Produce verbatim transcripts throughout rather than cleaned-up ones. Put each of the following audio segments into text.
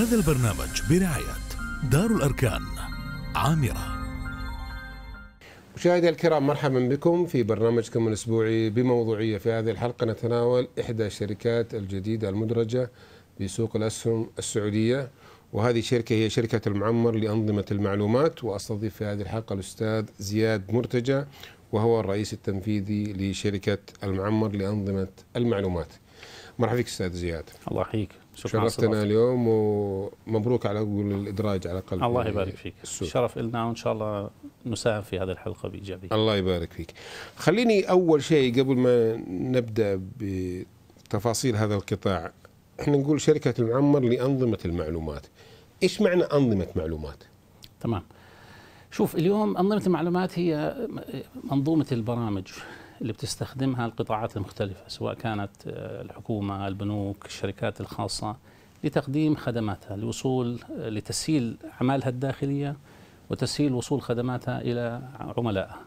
هذا البرنامج برعاية دار الأركان عامرة. مشاهدي الكرام، مرحبا بكم في برنامجكم الأسبوعي بموضوعية. في هذه الحلقة نتناول إحدى الشركات الجديدة المدرجة بسوق الأسهم السعودية، وهذه الشركة هي شركة المعمر لأنظمة المعلومات. وأستضيف في هذه الحلقة الأستاذ زياد مرتجى، وهو الرئيس التنفيذي لشركة المعمر لأنظمة المعلومات. مرحبا بك أستاذ زياد. الله يحييك، شرفتنا اليوم ومبروك على أقول الإدراج على قلب. الله يبارك فيك، الشرف لنا وإن شاء الله نساهم في هذه الحلقة بإيجابية. الله يبارك فيك. خليني أول شيء قبل ما نبدأ بتفاصيل هذا القطاع، احنا نقول شركة المعمر لأنظمة المعلومات. إيش معنى أنظمة معلومات؟ تمام. شوف، اليوم أنظمة المعلومات هي منظومة البرامج اللي بتستخدمها القطاعات المختلفة، سواء كانت الحكومة، البنوك، الشركات الخاصة، لتقديم خدماتها، لوصول لتسهيل أعمالها الداخلية وتسهيل وصول خدماتها إلى عملائها.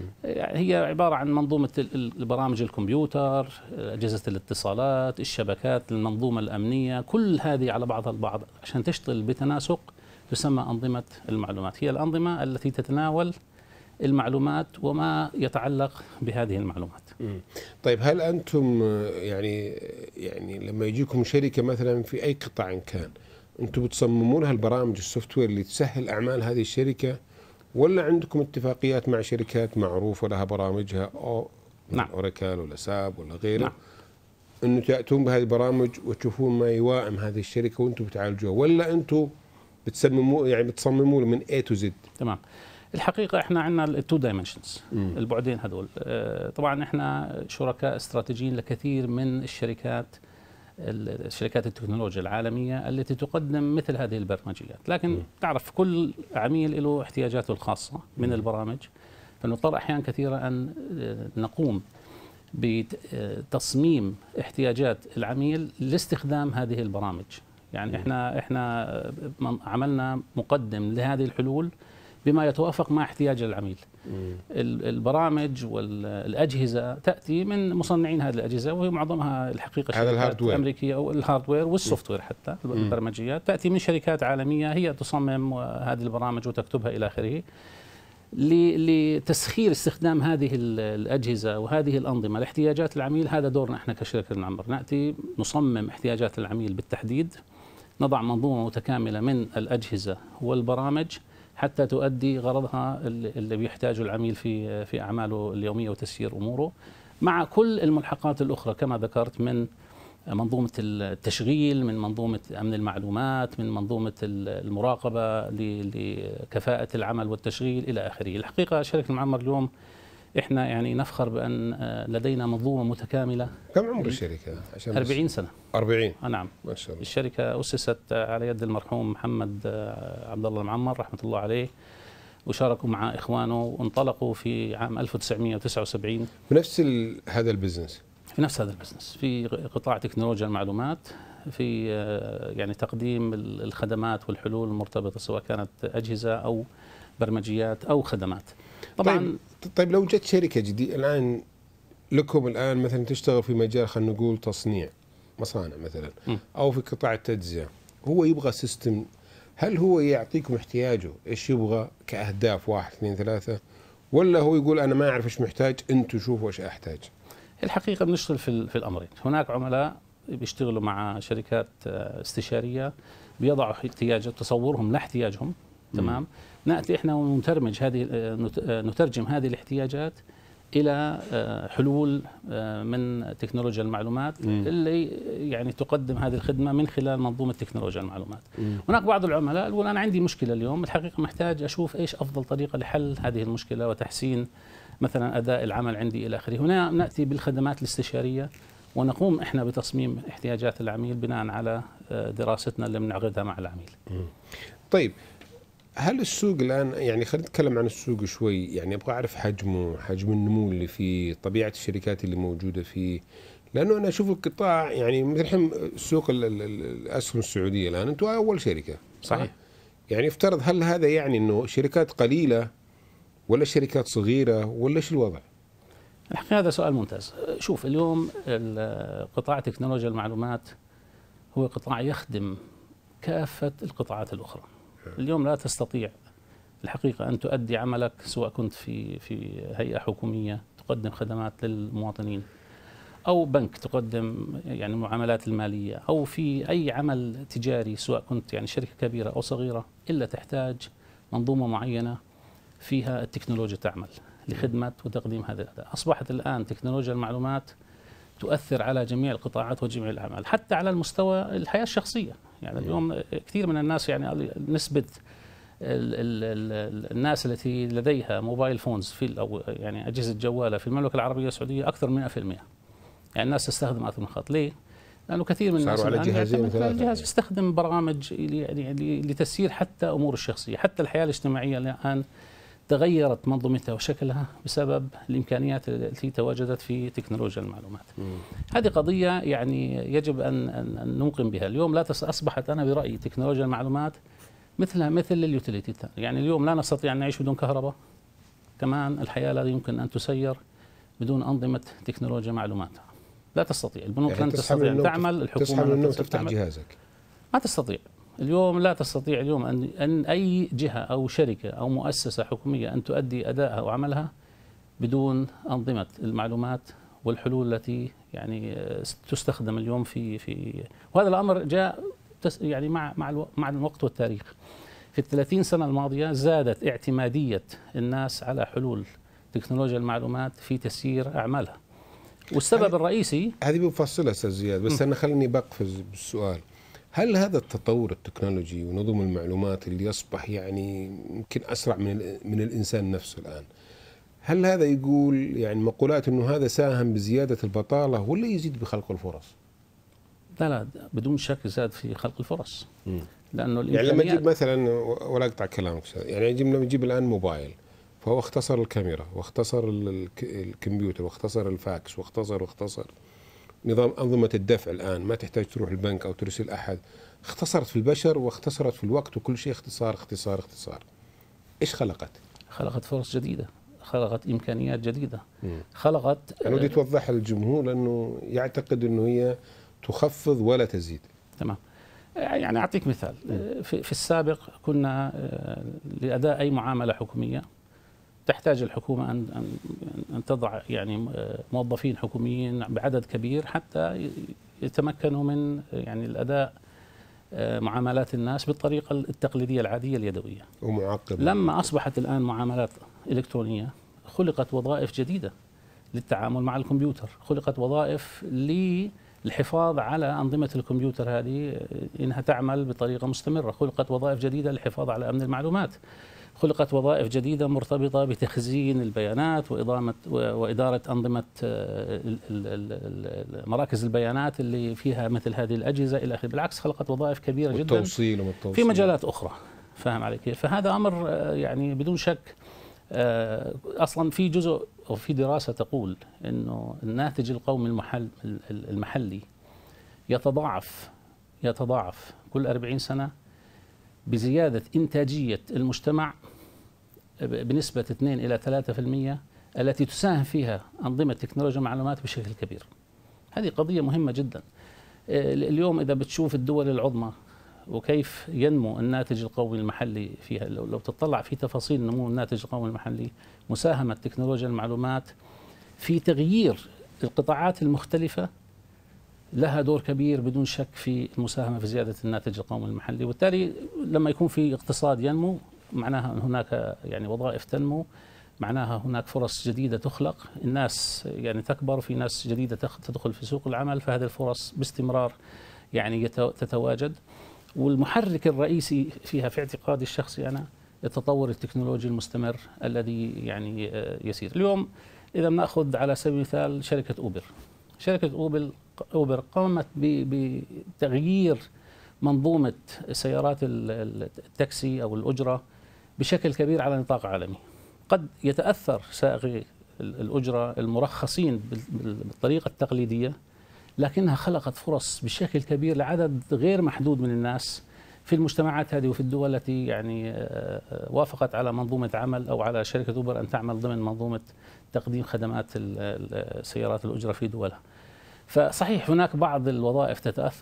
هي عبارة عن منظومة البرامج، الكمبيوتر، أجهزة الاتصالات، الشبكات، المنظومة الأمنية، كل هذه على بعضها البعض عشان تشتغل بتناسق تسمى أنظمة المعلومات. هي الأنظمة التي تتناول المعلومات وما يتعلق بهذه المعلومات. طيب، هل أنتم يعني يعني لما يجيكم شركة مثلا في أي قطاع كان، أنتم بتصممون لها البرامج السوفت وير اللي تسهل أعمال هذه الشركة، ولا عندكم اتفاقيات مع شركات معروفة لها برامجها، أو نعم. أوراكل ولا ساب ولا غيره؟ نعم. أنه تأتون بهذه البرامج وتشوفون ما يوائم هذه الشركة وأنتم بتعالجوها، ولا أنتم بتصمموا يعني بتصمموا من A to Z؟ تمام. الحقيقة احنا عندنا التو دايمنشنز، البعدين هذول. طبعا احنا شركاء استراتيجيين لكثير من الشركات الشركات التكنولوجيا العالمية التي تقدم مثل هذه البرمجيات، لكن تعرف كل عميل له احتياجاته الخاصة من البرامج، فنضطر أحيانا كثيرة أن نقوم بتصميم احتياجات العميل لاستخدام هذه البرامج. يعني احنا احنا عملنا مقدم لهذه الحلول بما يتوافق مع احتياج العميل. البرامج والأجهزة تأتي من مصنعين هذه الأجهزة، وهي معظمها الحقيقة شركات أمريكية، أو الهاردوير والسوفت وير، حتى البرمجيات تأتي من شركات عالمية هي تصمم هذه البرامج وتكتبها إلى آخره. لتسخير استخدام هذه الأجهزة وهذه الأنظمة لاحتياجات العميل، هذا دورنا احنا كشركة المعمر. نأتي نصمم احتياجات العميل بالتحديد، نضع منظومة متكاملة من الأجهزة والبرامج حتى تؤدي غرضها اللي بيحتاجه العميل في في أعماله اليومية وتسيير أموره، مع كل الملحقات الأخرى كما ذكرت، من منظومة التشغيل، من منظومة أمن المعلومات، من منظومة المراقبة لكفاءة العمل والتشغيل إلى آخره. الحقيقة شركة المعمر اليوم احنا يعني نفخر بأن لدينا منظومة متكاملة. كم عمر الشركة؟ عشان أربعين سنة. أربعين؟ نعم، ما شاء الله. الشركة أسست على يد المرحوم محمد عبد الله المعمر رحمة الله عليه، وشاركوا مع إخوانه وانطلقوا في عام ألف وتسعمئة وتسعة وسبعين بنفس هذا البزنس، في نفس هذا البزنس، في قطاع تكنولوجيا المعلومات، في يعني تقديم الخدمات والحلول المرتبطة، سواء كانت أجهزة أو برمجيات أو خدمات. طبعا طيب, طيب لو جت شركة جديدة الآن لكم، الآن مثلا تشتغل في مجال خلينا نقول تصنيع مصانع مثلا، م. أو في قطاع التجزئة، هو يبغى سيستم، هل هو يعطيكم احتياجه ايش يبغى كأهداف واحد اثنين ثلاثة، ولا هو يقول أنا ما أعرف ايش محتاج، أنتوا شوفوا ايش أحتاج؟ الحقيقة بنشتغل في في الأمرين. هناك عملاء بيشتغلوا مع شركات استشارية بيضعوا احتياج تصورهم لاحتياجهم، تمام. نأتي احنا ونترجم هذه نترجم هذه الاحتياجات إلى حلول من تكنولوجيا المعلومات مم. اللي يعني تقدم هذه الخدمة من خلال منظومة تكنولوجيا المعلومات. مم. هناك بعض العملاء يقول أنا عندي مشكلة اليوم، الحقيقة محتاج أشوف إيش أفضل طريقة لحل هذه المشكلة وتحسين مثلا أداء العمل عندي إلى آخره. هنا نأتي بالخدمات الاستشارية ونقوم إحنا بتصميم احتياجات العميل بناء على دراستنا اللي بنعقدها مع العميل. مم. طيب، هل السوق الآن، يعني خلينا نتكلم عن السوق شوي، يعني أبغى أعرف حجمه، حجم النمو اللي فيه، طبيعة الشركات اللي موجودة فيه، لأنه أنا أشوف القطاع يعني مثل الحين سوق الأسهم السعودية الآن أنتم أول شركة، صحيح؟ يعني افترض، هل هذا يعني أنه شركات قليلة ولا شركات صغيرة ولا إيش الوضع؟ الحقيقة هذا سؤال ممتاز. شوف، اليوم قطاع تكنولوجيا المعلومات هو قطاع يخدم كافة القطاعات الأخرى. اليوم لا تستطيع الحقيقة أن تؤدي عملك سواء كنت في في هيئة حكومية تقدم خدمات للمواطنين، أو بنك تقدم يعني المعاملات المالية، أو في أي عمل تجاري سواء كنت يعني شركة كبيرة أو صغيرة، إلا تحتاج منظومة معينة فيها التكنولوجيا تعمل لخدمة وتقديم هذا الأداء. أصبحت الآن تكنولوجيا المعلومات تؤثر على جميع القطاعات وجميع الأعمال، حتى على المستوى الحياة الشخصية. يعني اليوم كثير من الناس يعني نسبة ال ال ال الناس التي لديها موبايل فونز في أو يعني أجهزة جوالة في المملكة العربية السعودية أكثر من مئة بالمئة. يعني الناس تستخدم أكثر من خط. ليه؟ لأنه كثير من الناس على جهازين ثلاثة، الجهاز يستخدم برامج يعني لتسيير حتى أمور الشخصية، حتى الحياة الاجتماعية الآن تغيرت منظومتها وشكلها بسبب الإمكانيات التي تواجدت في تكنولوجيا المعلومات. مم. هذه قضية يعني يجب أن أن نوقن بها. اليوم لا أصبحت أنا برأيي تكنولوجيا المعلومات مثلها مثل اليوتيليتي. يعني اليوم لا نستطيع أن نعيش بدون كهرباء، كمان الحياة لا يمكن أن تسير بدون أنظمة تكنولوجيا معلومات. لا تستطيع البنوك يعني لن تستطيع أن تعمل، الحكومة لن تستطيع تفتح جهازك، ما تستطيع اليوم. لا تستطيع اليوم أن أن أي جهة أو شركة أو مؤسسة حكومية أن تؤدي أدائها وعملها بدون أنظمة المعلومات والحلول التي يعني تستخدم اليوم في في وهذا الأمر جاء يعني مع مع مع الوقت والتاريخ. في الثلاثين سنة الماضية زادت اعتمادية الناس على حلول تكنولوجيا المعلومات في تسيير أعمالها، والسبب الرئيسي هذه بفصلها أستاذ زياد، بس م. أنا خليني بقفز بالسؤال. هل هذا التطور التكنولوجي ونظم المعلومات اللي يصبح يعني يمكن أسرع من من الإنسان نفسه الآن، هل هذا يقول يعني مقولات إنه هذا ساهم بزيادة البطالة ولا يزيد بخلق الفرص؟ لا لا بدون شك زاد في خلق الفرص. م. لأنه يعني لما نجيب مثلا، ولا أقطع كلامك، يعني لما نجيب الآن موبايل فهو اختصر الكاميرا واختصر الكمبيوتر واختصر الفاكس واختصر واختصر نظام أنظمة الدفع. الآن ما تحتاج تروح البنك أو ترسل أحد، اختصرت في البشر واختصرت في الوقت، وكل شيء اختصار اختصار اختصار. إيش خلقت؟ خلقت فرص جديدة، خلقت إمكانيات جديدة. مم. خلقت أنا ودي توضحها للجمهور لأنه يعتقد أنه هي تخفض ولا تزيد. تمام. يعني أعطيك مثال. في, في السابق كنا لأداء أي معاملة حكومية تحتاج الحكومة أن أن أن تضع يعني موظفين حكوميين بعدد كبير حتى يتمكنوا من يعني الأداء معاملات الناس بالطريقة التقليدية العادية اليدوية ومعقدة. لما أصبحت الآن معاملات إلكترونية خلقت وظائف جديدة للتعامل مع الكمبيوتر، خلقت وظائف للحفاظ على أنظمة الكمبيوتر هذه إنها تعمل بطريقة مستمرة، خلقت وظائف جديدة للحفاظ على أمن المعلومات، خلقت وظائف جديدة مرتبطة بتخزين البيانات وإضامة وإدارة أنظمة مراكز البيانات اللي فيها مثل هذه الأجهزة إلى آخره. بالعكس خلقت وظائف كبيرة جدا والتوصيل والتوصيل في مجالات أخرى. فاهم علي كيف؟ فهذا أمر يعني بدون شك. أصلا في جزء أو في دراسة تقول إنه الناتج القومي المحل المحلي يتضاعف يتضاعف كل أربعين سنة بزيادة إنتاجية المجتمع بنسبة اثنين إلى ثلاثة بالمئة التي تساهم فيها أنظمة تكنولوجيا المعلومات بشكل كبير. هذه قضية مهمة جدا. اليوم إذا بتشوف الدول العظمى وكيف ينمو الناتج القومي المحلي فيها، لو تطلع في تفاصيل نمو الناتج القومي المحلي، مساهمة تكنولوجيا المعلومات في تغيير القطاعات المختلفة لها دور كبير بدون شك في المساهمة في زيادة الناتج القومي المحلي. وبالتالي لما يكون في اقتصاد ينمو معناها هناك يعني وظائف تنمو، معناها هناك فرص جديدة تخلق، الناس يعني تكبر، في ناس جديدة تدخل في سوق العمل، فهذه الفرص باستمرار يعني تتواجد. والمحرك الرئيسي فيها في اعتقادي الشخصي أنا التطور التكنولوجي المستمر الذي يعني يسير. اليوم إذا بنأخذ على سبيل المثال شركة أوبر، شركة أوبر أوبر قامت بتغيير منظومة سيارات التاكسي أو الأجرة بشكل كبير على نطاق عالمي. قد يتأثر سائقي الأجرة المرخصين بالطريقة التقليدية، لكنها خلقت فرص بشكل كبير لعدد غير محدود من الناس في المجتمعات هذه وفي الدول التي يعني وافقت على منظومة عمل أو على شركة أوبر أن تعمل ضمن منظومة تقديم خدمات السيارات الأجرة في دولها. فصحيح هناك بعض الوظائف تتأثر،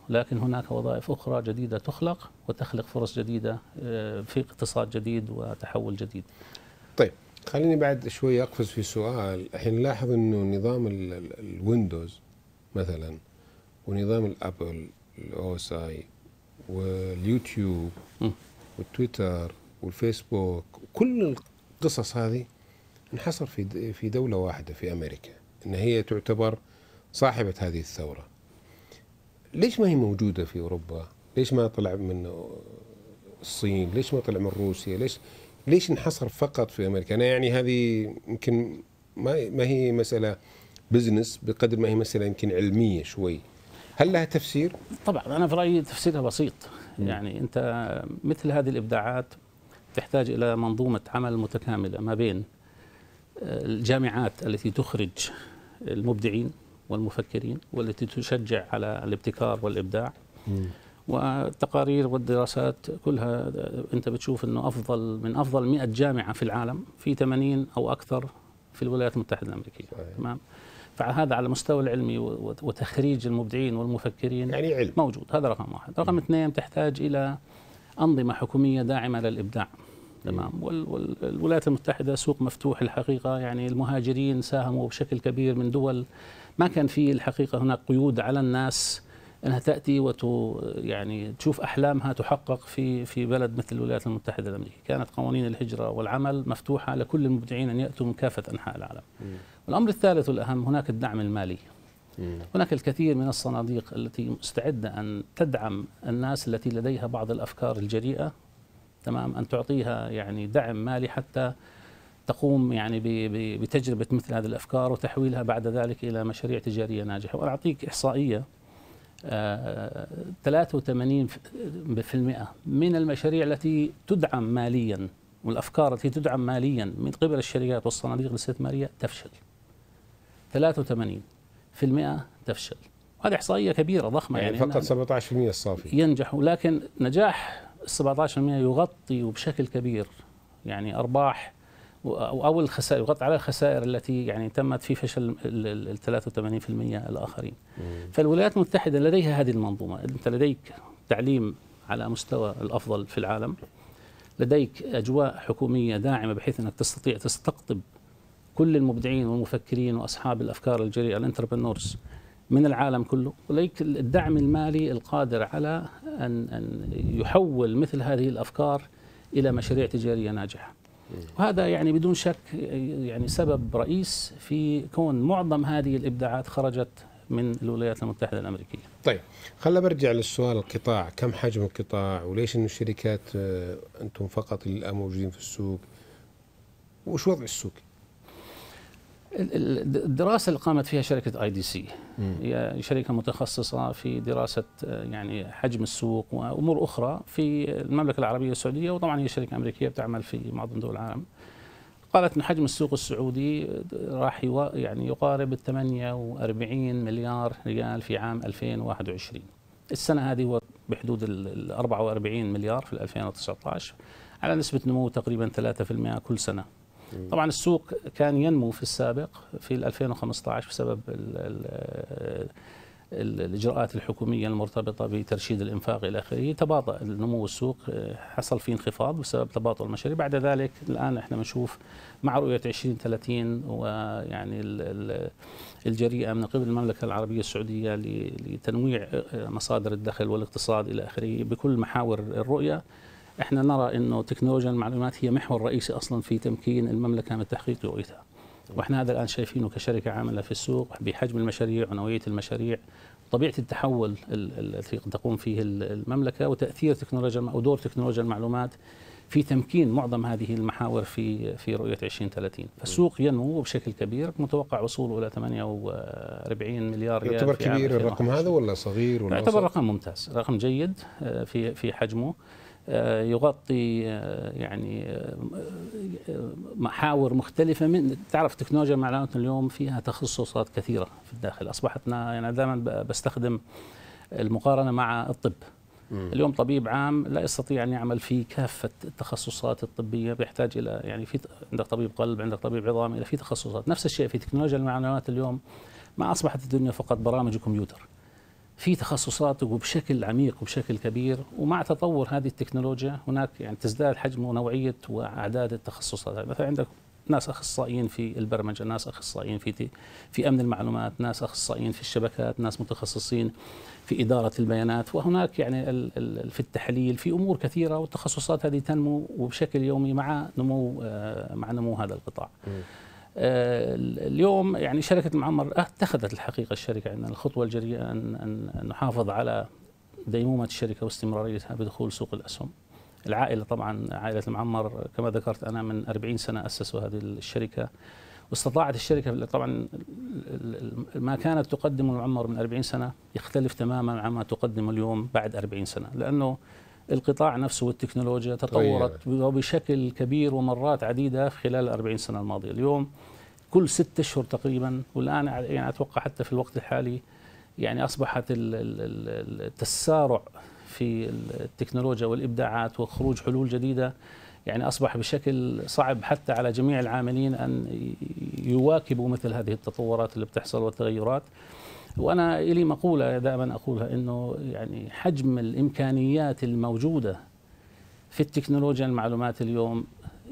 لكن هناك وظائف أخرى جديدة تخلق وتخلق فرص جديدة في اقتصاد جديد وتحول جديد. طيب خليني بعد شوي أقفز في سؤال. الحين نلاحظ أنه نظام الويندوز مثلا ونظام الأبل الأو اس آي واليوتيوب م. والتويتر والفيسبوك وكل القصص هذه انحصر في في دولة واحدة في أمريكا، إن هي تعتبر صاحبة هذه الثورة. ليش ما هي موجودة في أوروبا؟ ليش ما طلع من الصين؟ ليش ما طلع من روسيا؟ ليش ليش انحصر فقط في أمريكا؟ أنا يعني هذه يمكن ما ما هي مسألة بزنس بقدر ما هي مسألة يمكن علمية شوي. هل لها تفسير؟ طبعا أنا في رأيي تفسيرها بسيط. م. يعني أنت مثل هذه الإبداعات تحتاج إلى منظومة عمل متكاملة ما بين الجامعات التي تخرج المبدعين والمفكرين والتي تشجع على الابتكار والإبداع، م. والتقارير والدراسات كلها أنت بتشوف أنه أفضل من أفضل مئة جامعة في العالم في ثمانين أو أكثر في الولايات المتحدة الأمريكية. تمام. فهذا على المستوى العلمي وتخريج المبدعين والمفكرين يعني علم موجود. هذا رقم واحد. رقم م. اثنين تحتاج إلى أنظمة حكومية داعمة للإبداع. تمام. والولايات المتحدة سوق مفتوح الحقيقة، يعني المهاجرين ساهموا بشكل كبير من دول ما كان في الحقيقة هناك قيود على الناس أنها تأتي وت يعني تشوف أحلامها تحقق في في بلد مثل الولايات المتحدة الأمريكية. كانت قوانين الهجرة والعمل مفتوحة لكل المبدعين أن يأتوا من كافة أنحاء العالم. م. والأمر الثالث والأهم هناك الدعم المالي. م. هناك الكثير من الصناديق التي مستعدة أن تدعم الناس التي لديها بعض الأفكار الجريئة، تمام، أن تعطيها يعني دعم مالي حتى تقوم يعني بتجربة مثل هذه الأفكار وتحويلها بعد ذلك إلى مشاريع تجارية ناجحة. وأنا أعطيك إحصائية، آه ثلاثة وثمانين بالمئة من المشاريع التي تدعم ماليا والأفكار التي تدعم ماليا من قبل الشركات والصناديق الاستثمارية تفشل. ثلاثة وثمانين بالمئة تفشل. هذه إحصائية كبيرة ضخمة، يعني, يعني فقط سبعة عشر بالمئة الصافي ينجح. لكن نجاح سبعة عشر بالمئة يغطي بشكل كبير يعني أرباح أو الخسائر، يغطي على الخسائر التي يعني تمت في فشل ال ثلاثة وثمانين بالمئة الآخرين. مم. فالولايات المتحدة لديها هذه المنظومة. أنت لديك تعليم على مستوى الأفضل في العالم، لديك أجواء حكومية داعمة بحيث أنك تستطيع تستقطب كل المبدعين والمفكرين وأصحاب الأفكار الجريئة الانتربرنورز من العالم كله، ولديك الدعم المالي القادر على أن أن يحول مثل هذه الأفكار إلى مشاريع تجارية ناجحة. وهذا يعني بدون شك يعني سبب رئيس في كون معظم هذه الإبداعات خرجت من الولايات المتحدة الأمريكية. طيب خلنا برجع للسؤال، القطاع كم حجم القطاع وليش إنه الشركات أنتم فقط الآن موجودين في السوق وش وضع السوق؟ الدراسة اللي قامت فيها شركة آي دي سي هي شركة متخصصة في دراسة يعني حجم السوق وأمور أخرى في المملكة العربية السعودية، وطبعا هي شركة أمريكية بتعمل في معظم دول العالم. قالت أن حجم السوق السعودي راح يعني يقارب ثمانية وأربعين مليار ريال في عام ألفين وواحد وعشرين. السنة هذه هو بحدود ال أربعة وأربعين مليار في ألفين وتسعة عشر على نسبة نمو تقريبا ثلاثة بالمئة كل سنة. طبعا السوق كان ينمو في السابق في ألفين وخمسة عشر بسبب ال ال الإجراءات الحكومية المرتبطة بترشيد الإنفاق إلى آخره. تباطأ النمو السوق، حصل فيه انخفاض بسبب تباطؤ المشاريع. بعد ذلك الآن احنا بنشوف مع رؤية عشرين ثلاثين ويعني الجريئة من قبل المملكة العربية السعودية لتنويع مصادر الدخل والاقتصاد إلى آخره بكل محاور الرؤية. احنا نرى انه تكنولوجيا المعلومات هي محور رئيسي اصلا في تمكين المملكه من تحقيق رؤيتها. واحنا هذا الان شايفينه كشركه عامله في السوق بحجم المشاريع ونوعيه المشاريع، طبيعه التحول التي تقوم فيه المملكه، وتاثير تكنولوجيا ودور تكنولوجيا المعلومات في تمكين معظم هذه المحاور في في رؤيه عشرين ثلاثين. فالسوق ينمو بشكل كبير، متوقع وصوله الى ثمانية وأربعين مليار ريال. يعتبر كبير الرقم هذا ولا صغير ولا يعتبر رقم ممتاز، رقم جيد في في حجمه، يغطي يعني محاور مختلفة. من تعرف تكنولوجيا المعلومات اليوم فيها تخصصات كثيرة في الداخل. أصبحتنا يعني دائما بستخدم المقارنة مع الطب. مم. اليوم طبيب عام لا يستطيع أن يعمل في كافة التخصصات الطبية، بيحتاج إلى يعني في عندك طبيب قلب، عندك طبيب عظام، إلى في تخصصات. نفس الشيء في تكنولوجيا المعلومات اليوم، ما أصبحت الدنيا فقط برامج وكمبيوتر. في تخصصات وبشكل عميق وبشكل كبير، ومع تطور هذه التكنولوجيا هناك يعني تزداد حجم ونوعية وأعداد التخصصات. مثلا عندك ناس أخصائيين في البرمجة، ناس أخصائيين في في أمن المعلومات، ناس أخصائيين في الشبكات، ناس متخصصين في إدارة البيانات، وهناك يعني في التحليل، في أمور كثيرة، والتخصصات هذه تنمو وبشكل يومي مع نمو مع نمو هذا القطاع. اليوم يعني شركة المعمر اتخذت الحقيقة الشركة عندنا الخطوة الجريئة أن أن نحافظ على ديمومة الشركة واستمراريتها بدخول سوق الأسهم. العائلة طبعا عائلة المعمر كما ذكرت أنا من أربعين سنة أسسوا هذه الشركة، واستطاعت الشركة طبعا ما كانت تقدمه المعمر من أربعين سنة يختلف تماما عما تقدم اليوم بعد أربعين سنة، لأنه القطاع نفسه والتكنولوجيا تطورت بشكل كبير ومرات عديدة في خلال الأربعين سنة الماضية. اليوم كل ست أشهر تقريبا، والآن يعني أتوقع حتى في الوقت الحالي يعني أصبحت التسارع في التكنولوجيا والإبداعات وخروج حلول جديدة يعني أصبح بشكل صعب حتى على جميع العاملين أن يواكبوا مثل هذه التطورات اللي بتحصل والتغيرات. وأنا إلي مقولة دائما أقولها إنه يعني حجم الإمكانيات الموجودة في التكنولوجيا المعلومات اليوم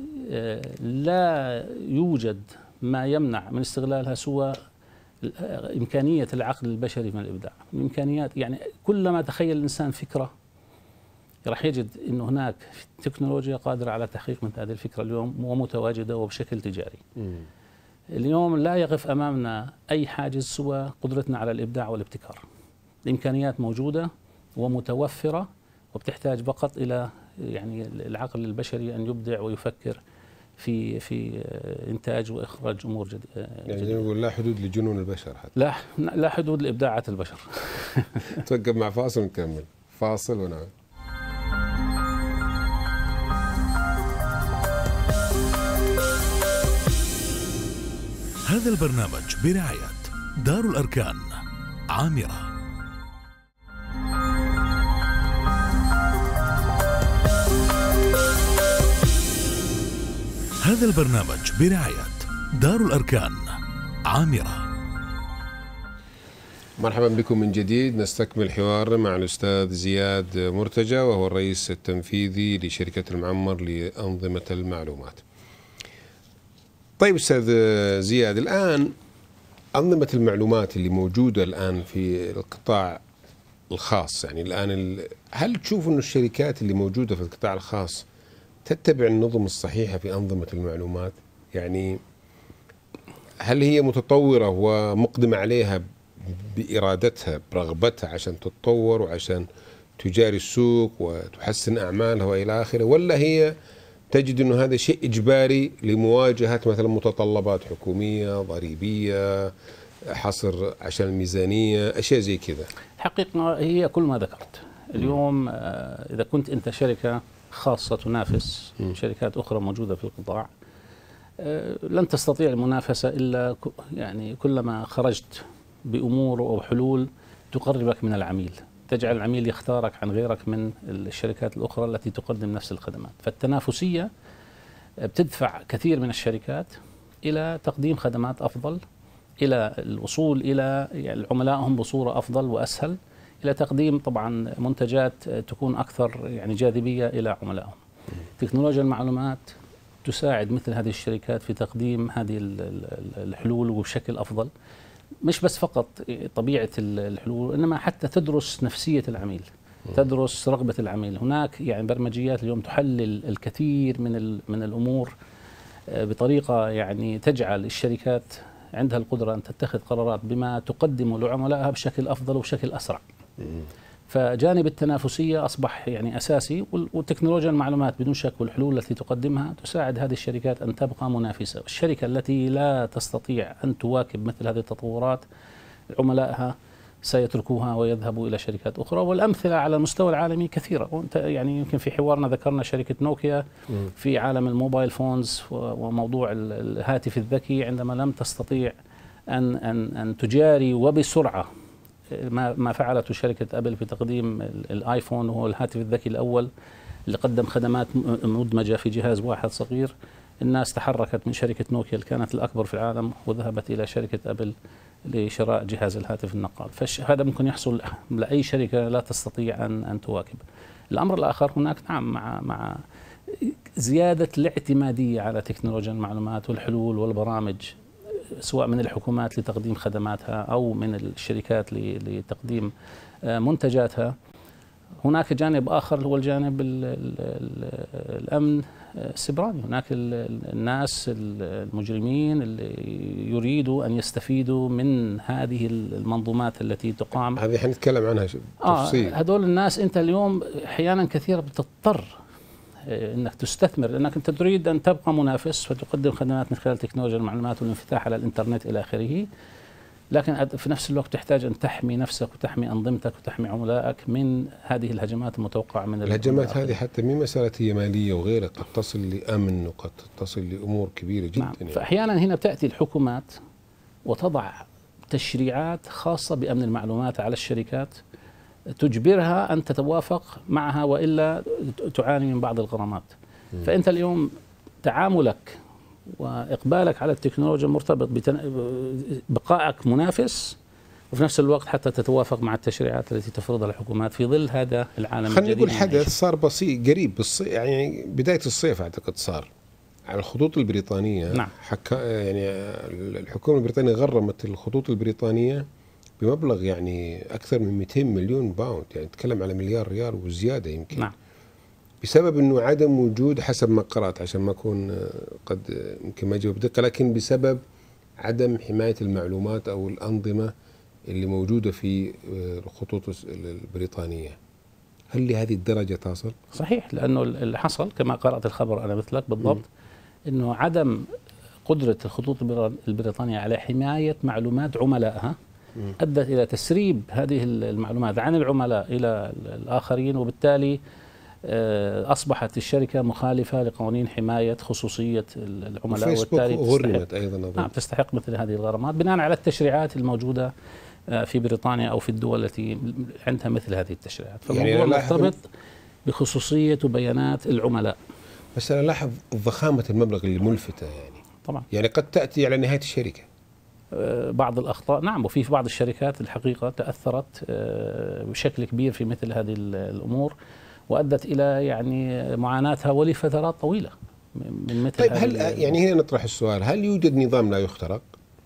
لا يوجد ما يمنع من استغلالها سوى إمكانية العقل البشري من الإبداع. الإمكانيات يعني كلما تخيل الإنسان فكرة راح يجد أنه هناك تكنولوجيا قادرة على تحقيق من هذه الفكرة اليوم ومتواجدة وبشكل تجاري. م. اليوم لا يقف أمامنا أي حاجز سوى قدرتنا على الإبداع والابتكار. الإمكانيات موجودة ومتوفرة، وبتحتاج فقط إلى يعني العقل البشري أن يبدع ويفكر في في إنتاج وإخراج أمور جديدة. يعني زي ما نقول لا حدود لجنون البشر حتى. لا لا حدود لإبداعات البشر. توقف مع فاصل ونكمل. فاصل ونعود. هذا البرنامج برعاية دار الأركان عامرة. هذا البرنامج برعاية دار الأركان عامرة. مرحبا بكم من جديد، نستكمل حوارنا مع الأستاذ زياد مرتجى وهو الرئيس التنفيذي لشركة المعمر لأنظمة المعلومات. طيب أستاذ زياد، الآن أنظمة المعلومات اللي موجودة الآن في القطاع الخاص، يعني الآن هل تشوف أن الشركات اللي موجودة في القطاع الخاص تتبع النظم الصحيحة في أنظمة المعلومات؟ يعني هل هي متطورة ومقدمة عليها بإرادتها برغبتها عشان تتطور وعشان تجاري السوق وتحسن أعمالها وإلى آخره، ولا هي تجد أنه هذا شيء إجباري لمواجهة مثلا متطلبات حكومية ضريبية، حصر عشان الميزانية، أشياء زي كذا؟ حقيقة هي كل ما ذكرت. اليوم إذا كنت أنت شركة خاصة تنافس م. شركات أخرى موجودة في القطاع، لن تستطيع المنافسة إلا يعني كلما خرجت بأمور أو حلول تقربك من العميل، تجعل العميل يختارك عن غيرك من الشركات الأخرى التي تقدم نفس الخدمات. فالتنافسية بتدفع كثير من الشركات إلى تقديم خدمات أفضل، إلى الوصول إلى يعني عملائهم بصورة أفضل وأسهل، إلى تقديم طبعا منتجات تكون أكثر يعني جاذبية إلى عملائهم. تكنولوجيا المعلومات تساعد مثل هذه الشركات في تقديم هذه الحلول وبشكل أفضل، مش بس فقط طبيعة الحلول، إنما حتى تدرس نفسية العميل، تدرس رغبة العميل. هناك يعني برمجيات اليوم تحلل الكثير من من الأمور بطريقة يعني تجعل الشركات عندها القدرة أن تتخذ قرارات بما تقدمه لعملائها بشكل أفضل وبشكل أسرع. فجانب التنافسية أصبح يعني أساسي، والتكنولوجيا المعلومات بدون شك والحلول التي تقدمها تساعد هذه الشركات أن تبقى منافسة. الشركة التي لا تستطيع أن تواكب مثل هذه التطورات عملائها سيتركوها ويذهبوا إلى شركات أخرى، والأمثلة على المستوى العالمي كثيرة. وأنت يعني يمكن في حوارنا ذكرنا شركة نوكيا في عالم الموبايل فونز وموضوع الهاتف الذكي، عندما لم تستطيع أن أن أن تجاري وبسرعة ما ما فعلته شركة أبل في تقديم الآيفون، وهو الهاتف الذكي الأول اللي قدم خدمات مدمجة في جهاز واحد صغير. الناس تحركت من شركة نوكيا اللي كانت الأكبر في العالم وذهبت إلى شركة أبل لشراء جهاز الهاتف النقال، فهذا ممكن يحصل لأي شركة لا تستطيع أن أن تواكب. الأمر الآخر هناك نعم مع مع زيادة الاعتمادية على تكنولوجيا المعلومات والحلول والبرامج سواء من الحكومات لتقديم خدماتها أو من الشركات لتقديم منتجاتها. هناك جانب آخر هو الجانب ال ال ال الأمن السيبراني. هناك الناس المجرمين اللي يريدوا أن يستفيدوا من هذه المنظومات التي تقام. هذه حنتكلم عنها تفصيل. آه هذول الناس أنت اليوم أحيانا كثيرة بتضطر انك تستثمر، لانك انت تريد ان تبقى منافس فتقدم خدمات من خلال تكنولوجيا المعلومات والانفتاح على الانترنت الى اخره، لكن في نفس الوقت تحتاج ان تحمي نفسك وتحمي انظمتك وتحمي عملائك من هذه الهجمات المتوقعه من الهجمات هذه. حتى مي مساله هي ماليه وغيرها، قد تصل لامن وقد تصل لامور كبيره جدا. نعم. يعني. فاحيانا هنا بتاتي الحكومات وتضع تشريعات خاصه بامن المعلومات على الشركات تجبرها أن تتوافق معها وإلا تعاني من بعض الغرامات. م. فأنت اليوم تعاملك وإقبالك على التكنولوجيا مرتبط ببقائك منافس، وفي نفس الوقت حتى تتوافق مع التشريعات التي تفرضها الحكومات في ظل هذا العالم الجديد. خلينا نقول حدث صار بسيط قريب بالصيف، يعني بداية الصيف أعتقد صار على الخطوط البريطانية. نعم. حكا يعني الحكومة البريطانية غرمت الخطوط البريطانية بمبلغ يعني أكثر من مئتين مليون باوند، يعني نتكلم على مليار ريال وزيادة يمكن. نعم. بسبب أنه عدم وجود، حسب ما قرأت عشان ما أكون قد يمكن ما أجاوب بدقة، لكن بسبب عدم حماية المعلومات أو الأنظمة اللي موجودة في الخطوط البريطانية. هل لهذه الدرجة تصل؟ صحيح، لأنه اللي حصل كما قرأت الخبر أنا مثلك بالضبط، أنه عدم قدرة الخطوط البريطانية على حماية معلومات عملائها أدت إلى تسريب هذه المعلومات عن العملاء إلى الآخرين، وبالتالي أصبحت الشركة مخالفة لقوانين حماية خصوصية العملاء، وبالتالي غرمت أيضا. نعم، تستحق مثل هذه الغرامات بناء على التشريعات الموجودة في بريطانيا أو في الدول التي عندها مثل هذه التشريعات. فالموضوع يعني مرتبط بخصوصية وبيانات العملاء. بس أنا لاحظ ضخامة المبلغ اللي ملفتة، يعني طبعا يعني قد تأتي على نهاية الشركة بعض الأخطاء. نعم، وفي بعض الشركات الحقيقة تأثرت بشكل كبير في مثل هذه الأمور وأدت إلى يعني معاناتها ولفترات طويلة من مثل. طيب هل يعني هنا نطرح السؤال، هل يوجد نظام لا يخترق؟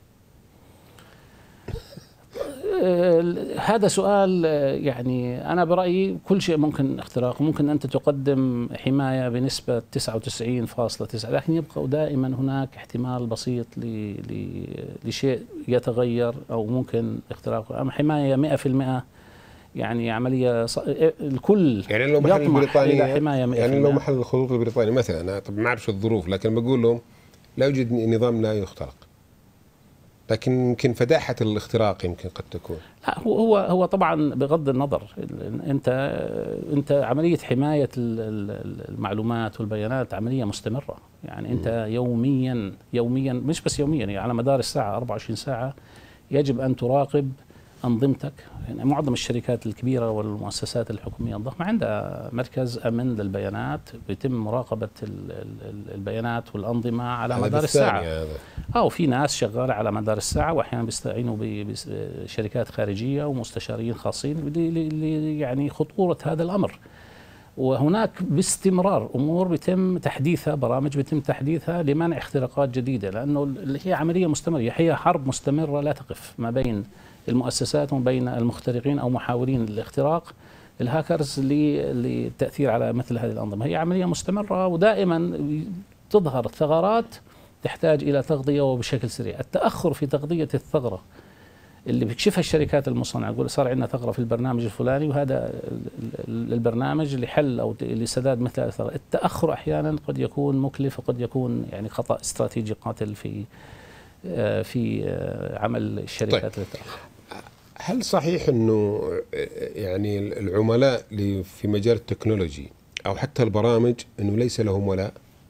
هذا سؤال يعني أنا برأيي كل شيء ممكن اختراقه، ممكن أنت تقدم حماية بنسبة تسعة وتسعين فاصلة تسعة، لكن يبقى دائما هناك احتمال بسيط لشيء يتغير أو ممكن اختراقه. أما حماية مئة في المئة يعني عملية ص... الكل يعني لو محل البريطانية حماية مئة في المئة. يعني لو محل الخطوط البريطانية مثلا، أنا طب ما أعرف الظروف لكن بقول لهم لا يوجد نظام لا يخترق، لكن يمكن فداحة الاختراق يمكن قد تكون. لا، هو هو هو طبعا بغض النظر، انت انت عملية حماية المعلومات والبيانات عملية مستمرة، يعني انت م. يوميا يوميا مش بس يوميا، يعني على مدار الساعة أربعة وعشرين ساعة يجب ان تراقب أنظمتك. يعني معظم الشركات الكبيرة والمؤسسات الحكومية الضخمة عندها مركز أمن للبيانات بيتم مراقبة البيانات والأنظمة على مدار الساعة. أو في ناس شغالة على مدار الساعة، وأحيانا بيستعينوا بشركات خارجية ومستشارين خاصين يعني خطورة هذا الأمر. وهناك باستمرار أمور بيتم تحديثها، برامج بيتم تحديثها لمنع اختراقات جديدة، لأنه هي عملية مستمرة، هي حرب مستمرة لا تقف ما بين المؤسسات وبين المخترقين أو محاولين الاختراق الهاكرز للتأثير على مثل هذه الأنظمة. هي عملية مستمرة ودائما تظهر ثغرات تحتاج إلى تغطية وبشكل سريع. التأخر في تغطية الثغرة اللي بيكشفها الشركات المصنعة، يقول صار عندنا ثغرة في البرنامج الفلاني وهذا البرنامج لحل أو لسداد مثل هذه الثغرة، التأخر أحيانا قد يكون مكلف وقد يكون يعني خطأ استراتيجي قاتل في في عمل الشركات. طيب. هل صحيح أنه يعني العملاء في مجال التكنولوجي أو حتى البرامج أنه ليس لهم ولاء؟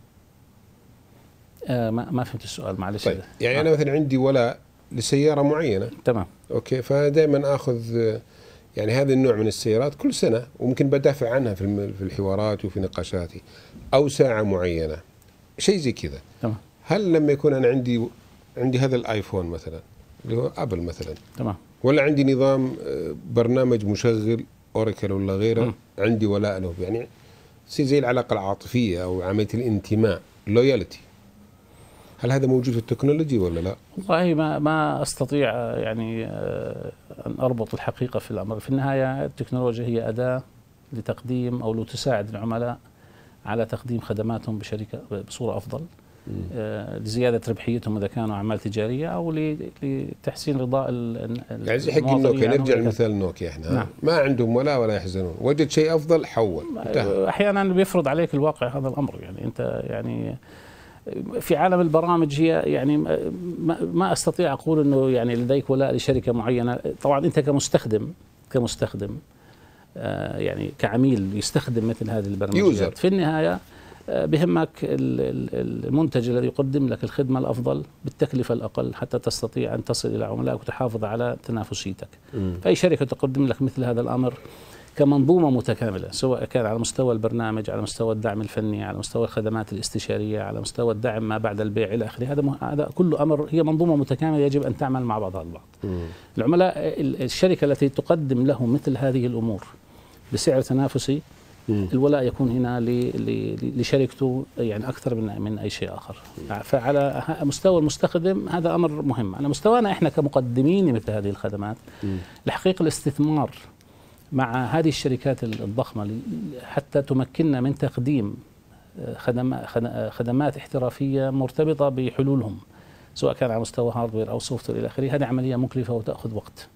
آه ما ما فهمت السؤال معلش. طيب. يعني آه. أنا مثلا عندي ولاء لسيارة معينة. تمام. أوكي، فدائما أخذ يعني هذا النوع من السيارات كل سنة، وممكن بدافع عنها في في الحوارات وفي نقاشاتي، أو ساعة معينة، شيء زي كذا. تمام. هل لما يكون أنا عندي عندي هذا الآيفون مثلا اللي هو ابل مثلا، تمام، ولا عندي نظام برنامج مشغل اوراكل ولا غيره، م. عندي ولاء له، يعني تصير زي العلاقه العاطفيه او عمليه الانتماء، لويالتي. هل هذا موجود في التكنولوجي ولا لا؟ والله ما ما استطيع يعني ان اربط الحقيقه في الامر. في النهايه التكنولوجيا هي اداه لتقديم او لتساعد العملاء على تقديم خدماتهم بشركه بصوره افضل، آه لزياده ربحيتهم اذا كانوا اعمال تجاريه، او لتحسين رضاء يعني زي حق النوكيا، نرجع لمثال نوكيا احنا، نعم. ما عندهم ولا ولا يحزنون، وجد شيء افضل حول. انتهى. احيانا بيفرض عليك الواقع هذا الامر، يعني انت يعني في عالم البرامج هي يعني ما, ما استطيع اقول انه يعني لديك ولاء لشركه معينه. طبعا انت كمستخدم كمستخدم آه يعني كعميل يستخدم مثل هذه البرمجيات، في النهايه آه بهمك المنتج الذي يقدم لك الخدمه الافضل بالتكلفه الاقل حتى تستطيع ان تصل الى عملائك وتحافظ على تنافسيتك. فاي شركه تقدم لك مثل هذا الامر كمنظومة متكاملة، سواء كان على مستوى البرنامج، على مستوى الدعم الفني، على مستوى الخدمات الاستشارية، على مستوى الدعم ما بعد البيع إلى آخره. هذا هذا كله أمر، هي منظومة متكاملة يجب أن تعمل مع بعضها البعض. مم. العملاء الشركة التي تقدم لهم مثل هذه الأمور بسعر تنافسي، مم. الولاء يكون هنا لشركته يعني أكثر من من أي شيء آخر. مم. فعلى مستوى المستخدم هذا أمر مهم. على مستوانا إحنا كمقدمين مثل هذه الخدمات، مم. الحقيقة الاستثمار مع هذه الشركات الضخمة حتى تمكننا من تقديم خدمات احترافية مرتبطة بحلولهم، سواء كان على مستوى هاردوير أو سوفت وير إلى آخره، هذه عملية مكلفة وتأخذ وقت.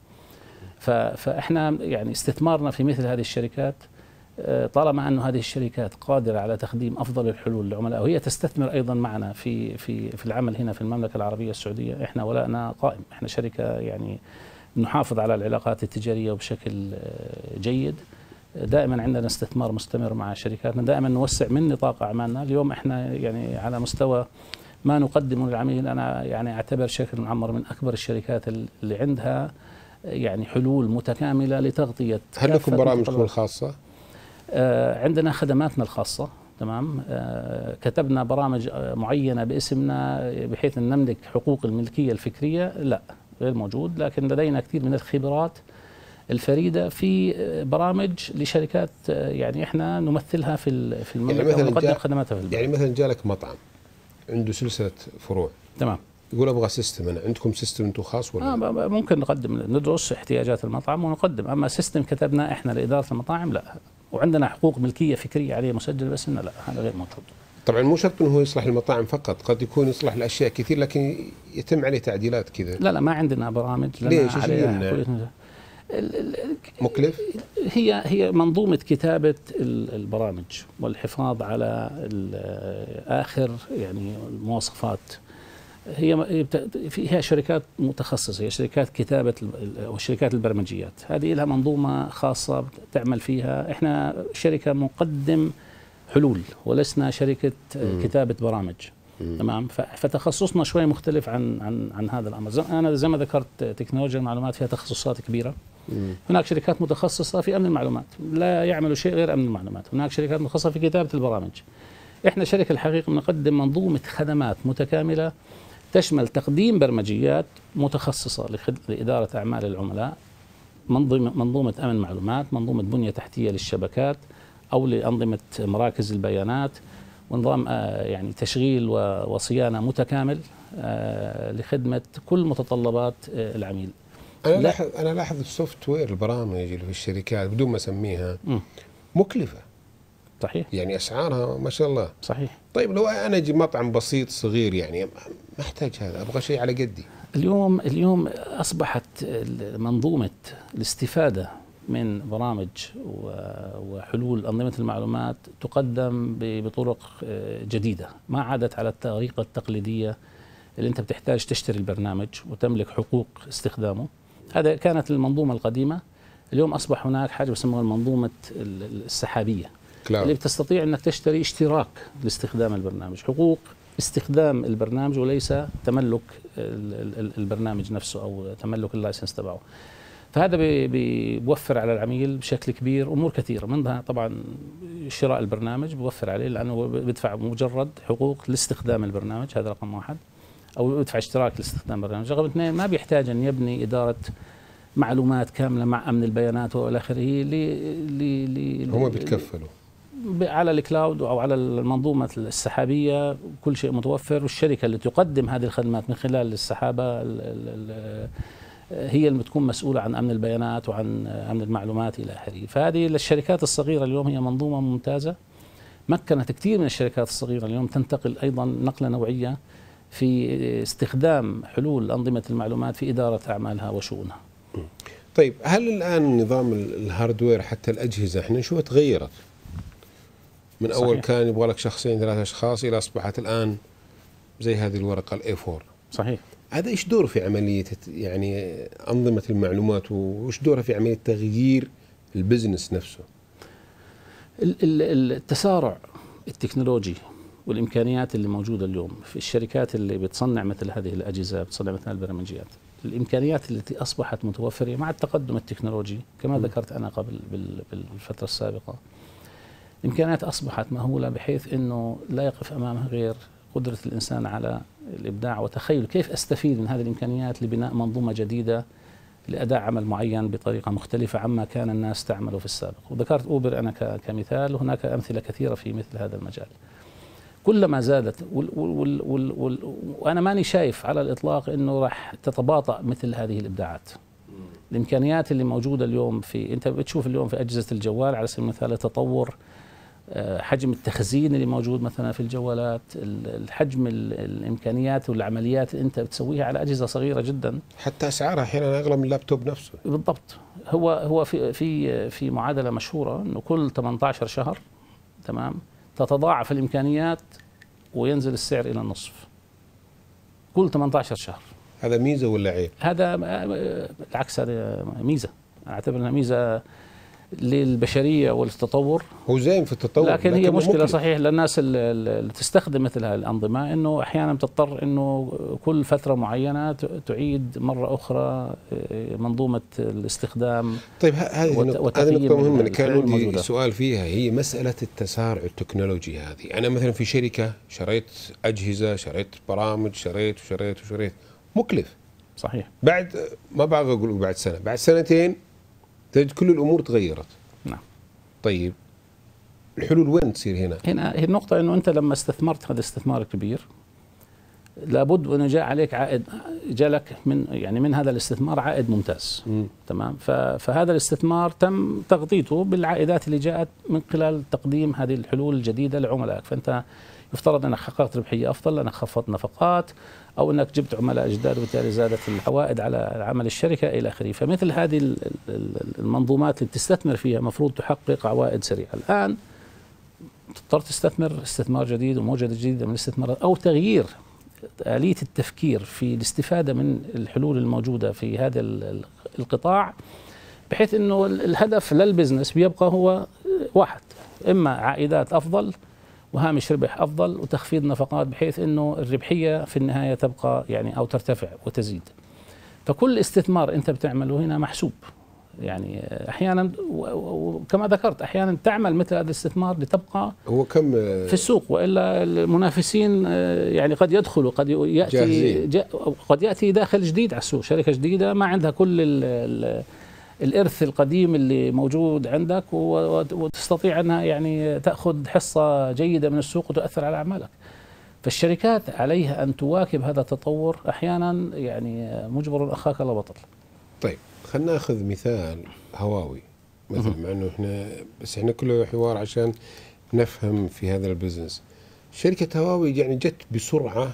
فإحنا يعني استثمارنا في مثل هذه الشركات، طالما أن هذه الشركات قادرة على تقديم أفضل الحلول للعملاء، وهي تستثمر أيضا معنا في في في العمل هنا في المملكة العربية السعودية، إحنا ولاءنا قائم. إحنا شركة يعني نحافظ على العلاقات التجارية بشكل جيد، دائما عندنا استثمار مستمر مع شركاتنا، دائما نوسع من نطاق أعمالنا. اليوم احنا يعني على مستوى ما نقدمه للعميل، أنا يعني أعتبر شركة معمر من أكبر الشركات اللي عندها يعني حلول متكاملة لتغطية. هل لكم برامجكم الخاصة؟ آه عندنا خدماتنا الخاصة، تمام. آه كتبنا برامج معينة باسمنا بحيث أن نملك حقوق الملكية الفكرية، لا غير موجود، لكن لدينا كثير من الخبرات الفريدة في برامج لشركات يعني احنا نمثلها في في المملكة، يعني ونقدم خدماتها في البلد. يعني مثلا جالك مطعم عنده سلسلة فروع، تمام، يقول ابغى سيستم، انا عندكم سيستم انتم خاص ولا؟ آه ممكن نقدم، ندرس احتياجات المطعم ونقدم، اما سيستم كتبنا احنا لإدارة المطاعم لا، وعندنا حقوق ملكية فكرية عليه مسجل باسمنا لا، هذا غير موجود. طبعا مو شرط انه هو يصلح المطاعم فقط، قد يكون يصلح لاشياء كثير لكن يتم عليه تعديلات كذا. لا لا ما عندنا برامج. ليش؟ ايش اللي مكلف؟ هي هي منظومة كتابة البرامج والحفاظ على آخر يعني المواصفات. هي فيها شركات متخصصة، هي شركات كتابة أو شركات البرمجيات، هذه لها منظومة خاصة تعمل فيها. احنا شركة مقدم حلول ولسنا شركة كتابة برامج، تمام. فتخصصنا شوي مختلف عن عن عن هذا الامر. انا زي ما ذكرت تكنولوجيا المعلومات فيها تخصصات كبيره. مم. هناك شركات متخصصه في امن المعلومات لا يعملوا شيء غير امن المعلومات، هناك شركات متخصصه في كتابه البرامج. احنا شركه الحقيقه بنقدم منظومه خدمات متكامله تشمل تقديم برمجيات متخصصه لاداره اعمال العملاء، منظومه منظومه امن معلومات، منظومه بنيه تحتيه للشبكات او لانظمه مراكز البيانات، ونظام يعني تشغيل وصيانة متكامل لخدمة كل متطلبات العميل. أنا لاحظ أنا لاحظ السوفت وير البرامج اللي في الشركات بدون ما أسميها مكلفة. صحيح. يعني أسعارها ما شاء الله. صحيح. طيب لو أنا أجي مطعم بسيط صغير يعني ما أحتاج هذا، أبغى شيء على قدي. اليوم اليوم أصبحت منظومة الاستفادة من برامج وحلول أنظمة المعلومات تقدم بطرق جديدة، ما عادت على الطريقة التقليدية اللي أنت بتحتاج تشتري البرنامج وتملك حقوق استخدامه. هذا كانت المنظومة القديمة. اليوم أصبح هناك حاجة بسموها المنظومة السحابية، كلاو. اللي بتستطيع أنك تشتري اشتراك لاستخدام البرنامج، حقوق استخدام البرنامج وليس تملك البرنامج نفسه أو تملك اللايسنس تبعه. فهذا بيوفر على العميل بشكل كبير امور كثيره، منها طبعا شراء البرنامج بيوفر عليه لانه بيدفع مجرد حقوق لاستخدام البرنامج، هذا رقم واحد، او يدفع اشتراك لاستخدام برنامج. رقم اثنين ما بيحتاج ان يبني اداره معلومات كامله مع امن البيانات والى اخره. هم بيتكفلوا على الكلاود او على المنظومه السحابيه، كل شيء متوفر، والشركه اللي تقدم هذه الخدمات من خلال السحابه ال ال هي اللي بتكون مسؤوله عن امن البيانات وعن امن المعلومات الى اخره. فهذه للشركات الصغيره اليوم هي منظومه ممتازه، مكنت كثير من الشركات الصغيره اليوم تنتقل ايضا نقله نوعيه في استخدام حلول انظمه المعلومات في اداره اعمالها وشؤونها. طيب هل الان نظام الهاردوير حتى الاجهزه احنا نشوفها تغيرت؟ من اول صحيح. كان يبغى لك شخصين ثلاثة اشخاص الى اصبحت الان زي هذه الورقه الاي أربعة. صحيح. هذا ايش دوره في عمليه يعني انظمه المعلومات، وايش دوره في عمليه تغيير البزنس نفسه؟ التسارع التكنولوجي والامكانيات اللي موجوده اليوم في الشركات اللي بتصنع مثل هذه الاجهزه، بتصنع مثل البرمجيات، الامكانيات التي اصبحت متوفره مع التقدم التكنولوجي كما م. ذكرت انا قبل بالفتره السابقه. الامكانيات اصبحت مهوله بحيث انه لا يقف امامها غير قدره الانسان على الابداع وتخيل كيف استفيد من هذه الامكانيات لبناء منظومه جديده لاداء عمل معين بطريقه مختلفه عما كان الناس تعمله في السابق. وذكرت اوبر انا كمثال، وهناك امثله كثيره في مثل هذا المجال. كلما زادت وال وال وال وال وانا ماني شايف على الاطلاق انه راح تتباطأ مثل هذه الابداعات. الامكانيات اللي موجوده اليوم في انت بتشوف اليوم في اجهزه الجوال على سبيل المثال تطور حجم التخزين اللي موجود مثلا في الجوالات، الحجم الامكانيات والعمليات اللي انت بتسويها على اجهزه صغيره جدا، حتى اسعارها احيانا اغلى من اللابتوب نفسه. بالضبط. هو هو في في في معادله مشهوره انه كل ثمانية عشر شهر تمام تتضاعف الامكانيات وينزل السعر الى النصف. كل ثمانية عشر شهر. هذا ميزه ولا عيب؟ هذا بالعكس، هذا ميزه، اعتبر انها ميزه للبشريه والتطور. هو زين في التطور، لكن, لكن هي مشكله ممكن. صحيح للناس اللي تستخدم مثل هذه الانظمه، انه احيانا بتضطر انه كل فتره معينه تعيد مره اخرى منظومه الاستخدام. طيب هذه نقطه مهمه كان عندي سؤال فيها، هي مساله التسارع التكنولوجي هذه. انا مثلا في شركه شريت اجهزه، شريت برامج، شريت وشريت وشريت، مكلف. صحيح. بعد ما بقى اقول بعد سنه، بعد سنتين تجد كل الامور تغيرت. نعم. طيب الحلول وين تصير هنا؟ هنا هي النقطة، انه انت لما استثمرت هذا استثمار كبير لابد انه جاء عليك عائد، جاء لك من يعني من هذا الاستثمار عائد ممتاز. م. تمام. فهذا الاستثمار تم تغطيته بالعائدات اللي جاءت من خلال تقديم هذه الحلول الجديدة لعملائك. فانت يفترض انك حققت ربحية افضل، انك خفضت نفقات، او انك جبت عملاء جداد وبالتالي زادت العوائد على عمل الشركه الى اخره. فمثل هذه المنظومات اللي بتستثمر فيها مفروض تحقق عوائد سريعه. الان تضطر تستثمر استثمار جديد وموجه جديده من الاستثمارات، او تغيير آلية التفكير في الاستفاده من الحلول الموجوده في هذا القطاع، بحيث انه الهدف للبزنس بيبقى هو واحد، اما عائدات افضل وهامش ربح افضل وتخفيض نفقات، بحيث انه الربحيه في النهايه تبقى يعني او ترتفع وتزيد. فكل استثمار انت بتعمله هنا محسوب. يعني احيانا وكما ذكرت احيانا تعمل مثل هذا الاستثمار لتبقى هو كم في السوق، والا المنافسين يعني قد يدخلوا، قد ياتي جا قد ياتي داخل جديد على السوق، شركه جديده ما عندها كل ال ال الإرث القديم اللي موجود عندك، وتستطيع أنها يعني تأخذ حصة جيدة من السوق وتؤثر على أعمالك. فالشركات عليها أن تواكب هذا التطور، أحيانا يعني مجبر أخاك لا بطل. طيب خلينا ناخذ مثال هواوي مثلا، مع أنه إحنا بس إحنا كله حوار عشان نفهم في هذا البزنس. شركة هواوي يعني جت بسرعة،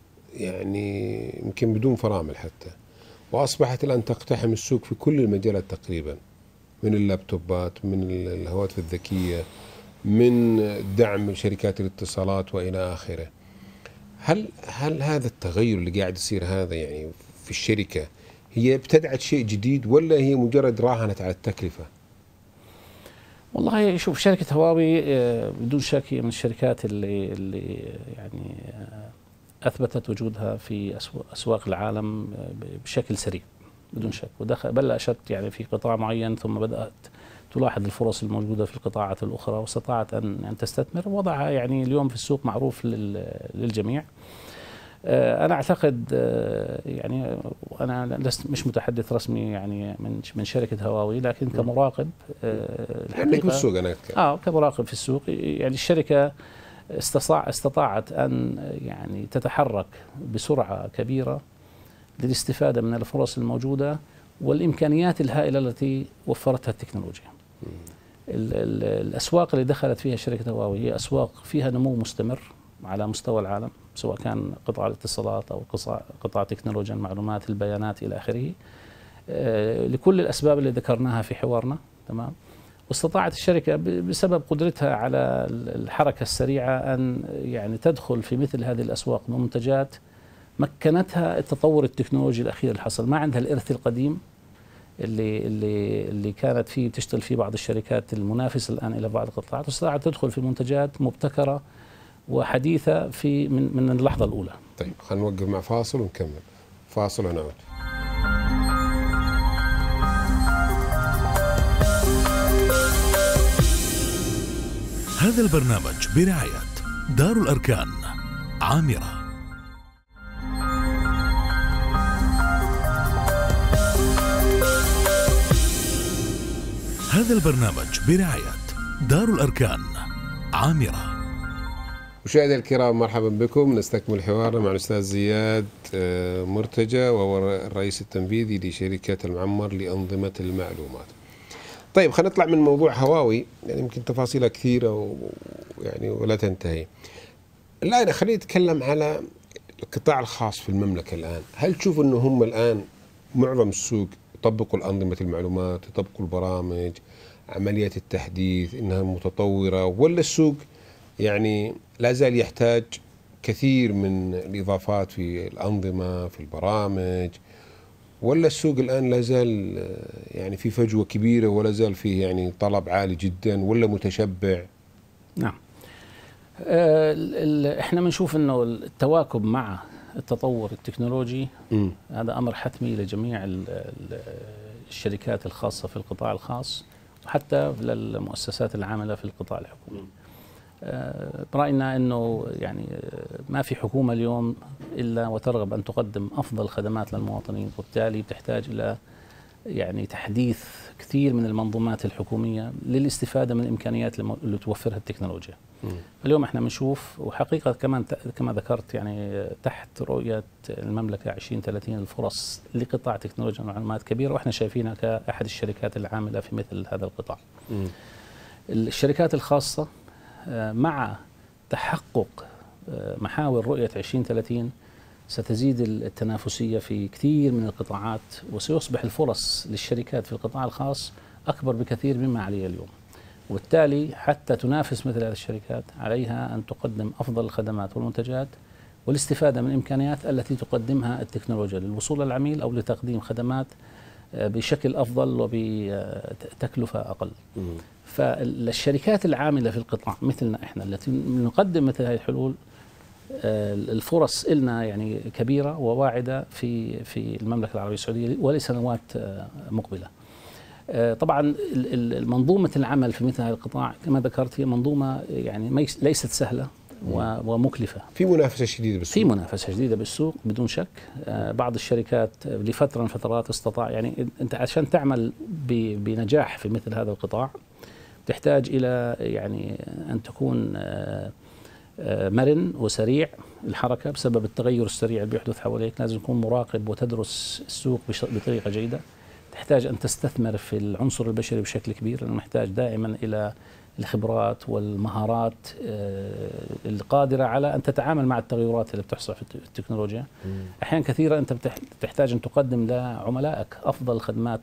يعني يمكن بدون فرامل حتى، وأصبحت الآن تقتحم السوق في كل المجالات تقريبا، من اللابتوبات، من الهواتف الذكية، من دعم شركات الاتصالات وإلى آخره. هل هل هذا التغير اللي قاعد يصير هذا يعني في الشركة هي ابتدعت شيء جديد ولا هي مجرد راهنت على التكلفة؟ والله شوف، شركة هواوي بدون شك هي من الشركات اللي اللي يعني أثبتت وجودها في أسواق العالم بشكل سريع بدون شك، ودخل بلشت يعني في قطاع معين ثم بدأت تلاحظ الفرص الموجودة في القطاعات الأخرى واستطاعت أن تستثمر، وضعها يعني اليوم في السوق معروف للجميع. أنا أعتقد يعني أنا لست مش متحدث رسمي يعني من من شركة هواوي، لكن كمراقب عندك بالسوق أنا آه كمراقب في السوق يعني الشركة استطاع استطاعت أن يعني تتحرك بسرعة كبيرة للاستفادة من الفرص الموجودة والإمكانيات الهائلة التي وفرتها التكنولوجيا. ال ال الأسواق اللي دخلت فيها شركة هواوي هي أسواق فيها نمو مستمر على مستوى العالم، سواء كان قطاع الاتصالات أو قطاع تكنولوجيا المعلومات، البيانات إلى آخره، لكل الأسباب اللي ذكرناها في حوارنا. تمام. واستطاعت الشركة بسبب قدرتها على الحركة السريعة أن يعني تدخل في مثل هذه الأسواق بمنتجات مكنتها التطور التكنولوجي الأخير اللي حصل. ما عندها الإرث القديم اللي اللي اللي كانت فيه تشتغل فيه بعض الشركات المنافسة الآن إلى بعض القطاعات، واستطاعت تدخل في منتجات مبتكرة وحديثة في من من اللحظة الأولى. طيب خلينا نوقف مع فاصل ونكمل. فاصل ونعود. هذا البرنامج برعاية دار الأركان عامرة. هذا البرنامج برعاية دار الأركان عامرة. مشاهدينا الكرام، مرحبا بكم. نستكمل حوارنا مع الأستاذ زياد مرتجى، وهو الرئيس التنفيذي لشركة المعمر لأنظمة المعلومات. طيب خلينا نطلع من موضوع هواوي، يعني يمكن تفاصيلها كثيرة ويعني ولا تنتهي. الآن خلينا نتكلم على القطاع الخاص في المملكة الآن. هل تشوف أنه هم الآن معظم السوق يطبقوا الأنظمة المعلومات، يطبقوا البرامج، عمليات التحديث إنها متطورة، ولا السوق يعني لا زال يحتاج كثير من الإضافات في الأنظمة في البرامج، ولا السوق الآن لا زال يعني في فجوة كبيرة ولا زال فيه يعني طلب عالي جدا، ولا متشبع؟ نعم. أه احنا بنشوف انه التواكب مع التطور التكنولوجي م. هذا امر حتمي لجميع الشركات الخاصة في القطاع الخاص وحتى للمؤسسات العاملة في القطاع الحكومي. أه برأينا انه يعني ما في حكومة اليوم الا وترغب ان تقدم افضل خدمات للمواطنين، وبالتالي بتحتاج الى يعني تحديث كثير من المنظومات الحكومية للاستفادة من الإمكانيات اللي توفرها التكنولوجيا. م. اليوم احنا بنشوف، وحقيقة كمان كما ذكرت يعني تحت رؤية المملكة عشرين ثلاثين الفرص لقطاع تكنولوجيا المعلومات كبيرة، واحنا شايفينها كأحد الشركات العاملة في مثل هذا القطاع. م. الشركات الخاصة مع تحقق محاور رؤية عشرين ثلاثين ستزيد التنافسية في كثير من القطاعات، وسيصبح الفرص للشركات في القطاع الخاص أكبر بكثير مما عليه اليوم. وبالتالي حتى تنافس مثل هذه الشركات عليها أن تقدم أفضل الخدمات والمنتجات والاستفادة من الإمكانيات التي تقدمها التكنولوجيا للوصول للعميل أو لتقديم خدمات بشكل أفضل وبتكلفة أقل. م. فالشركات العاملة في القطاع مثلنا إحنا التي نقدم مثل هذه الحلول، الفرص إلنا يعني كبيرة وواعدة في في المملكة العربية السعودية ولسنوات مقبلة. طبعا منظومة العمل في مثل هذا القطاع كما ذكرت هي منظومة يعني ليست سهلة ومكلفة. في منافسة شديدة بالسوق. في منافسة شديدة بالسوق بدون شك. بعض الشركات لفترة من فترات استطاع يعني أنت عشان تعمل بنجاح في مثل هذا القطاع تحتاج إلى يعني أن تكون مرن وسريع الحركة بسبب التغير السريع اللي بيحدث حواليك. لازم تكون مراقب وتدرس السوق بطريقة جيدة. تحتاج أن تستثمر في العنصر البشري بشكل كبير، لأنه محتاج دائما إلى الخبرات والمهارات القادرة على أن تتعامل مع التغيرات اللي بتحصل في التكنولوجيا. أحيانا كثيرة أنت بتحتاج أن تقدم لعملائك أفضل الخدمات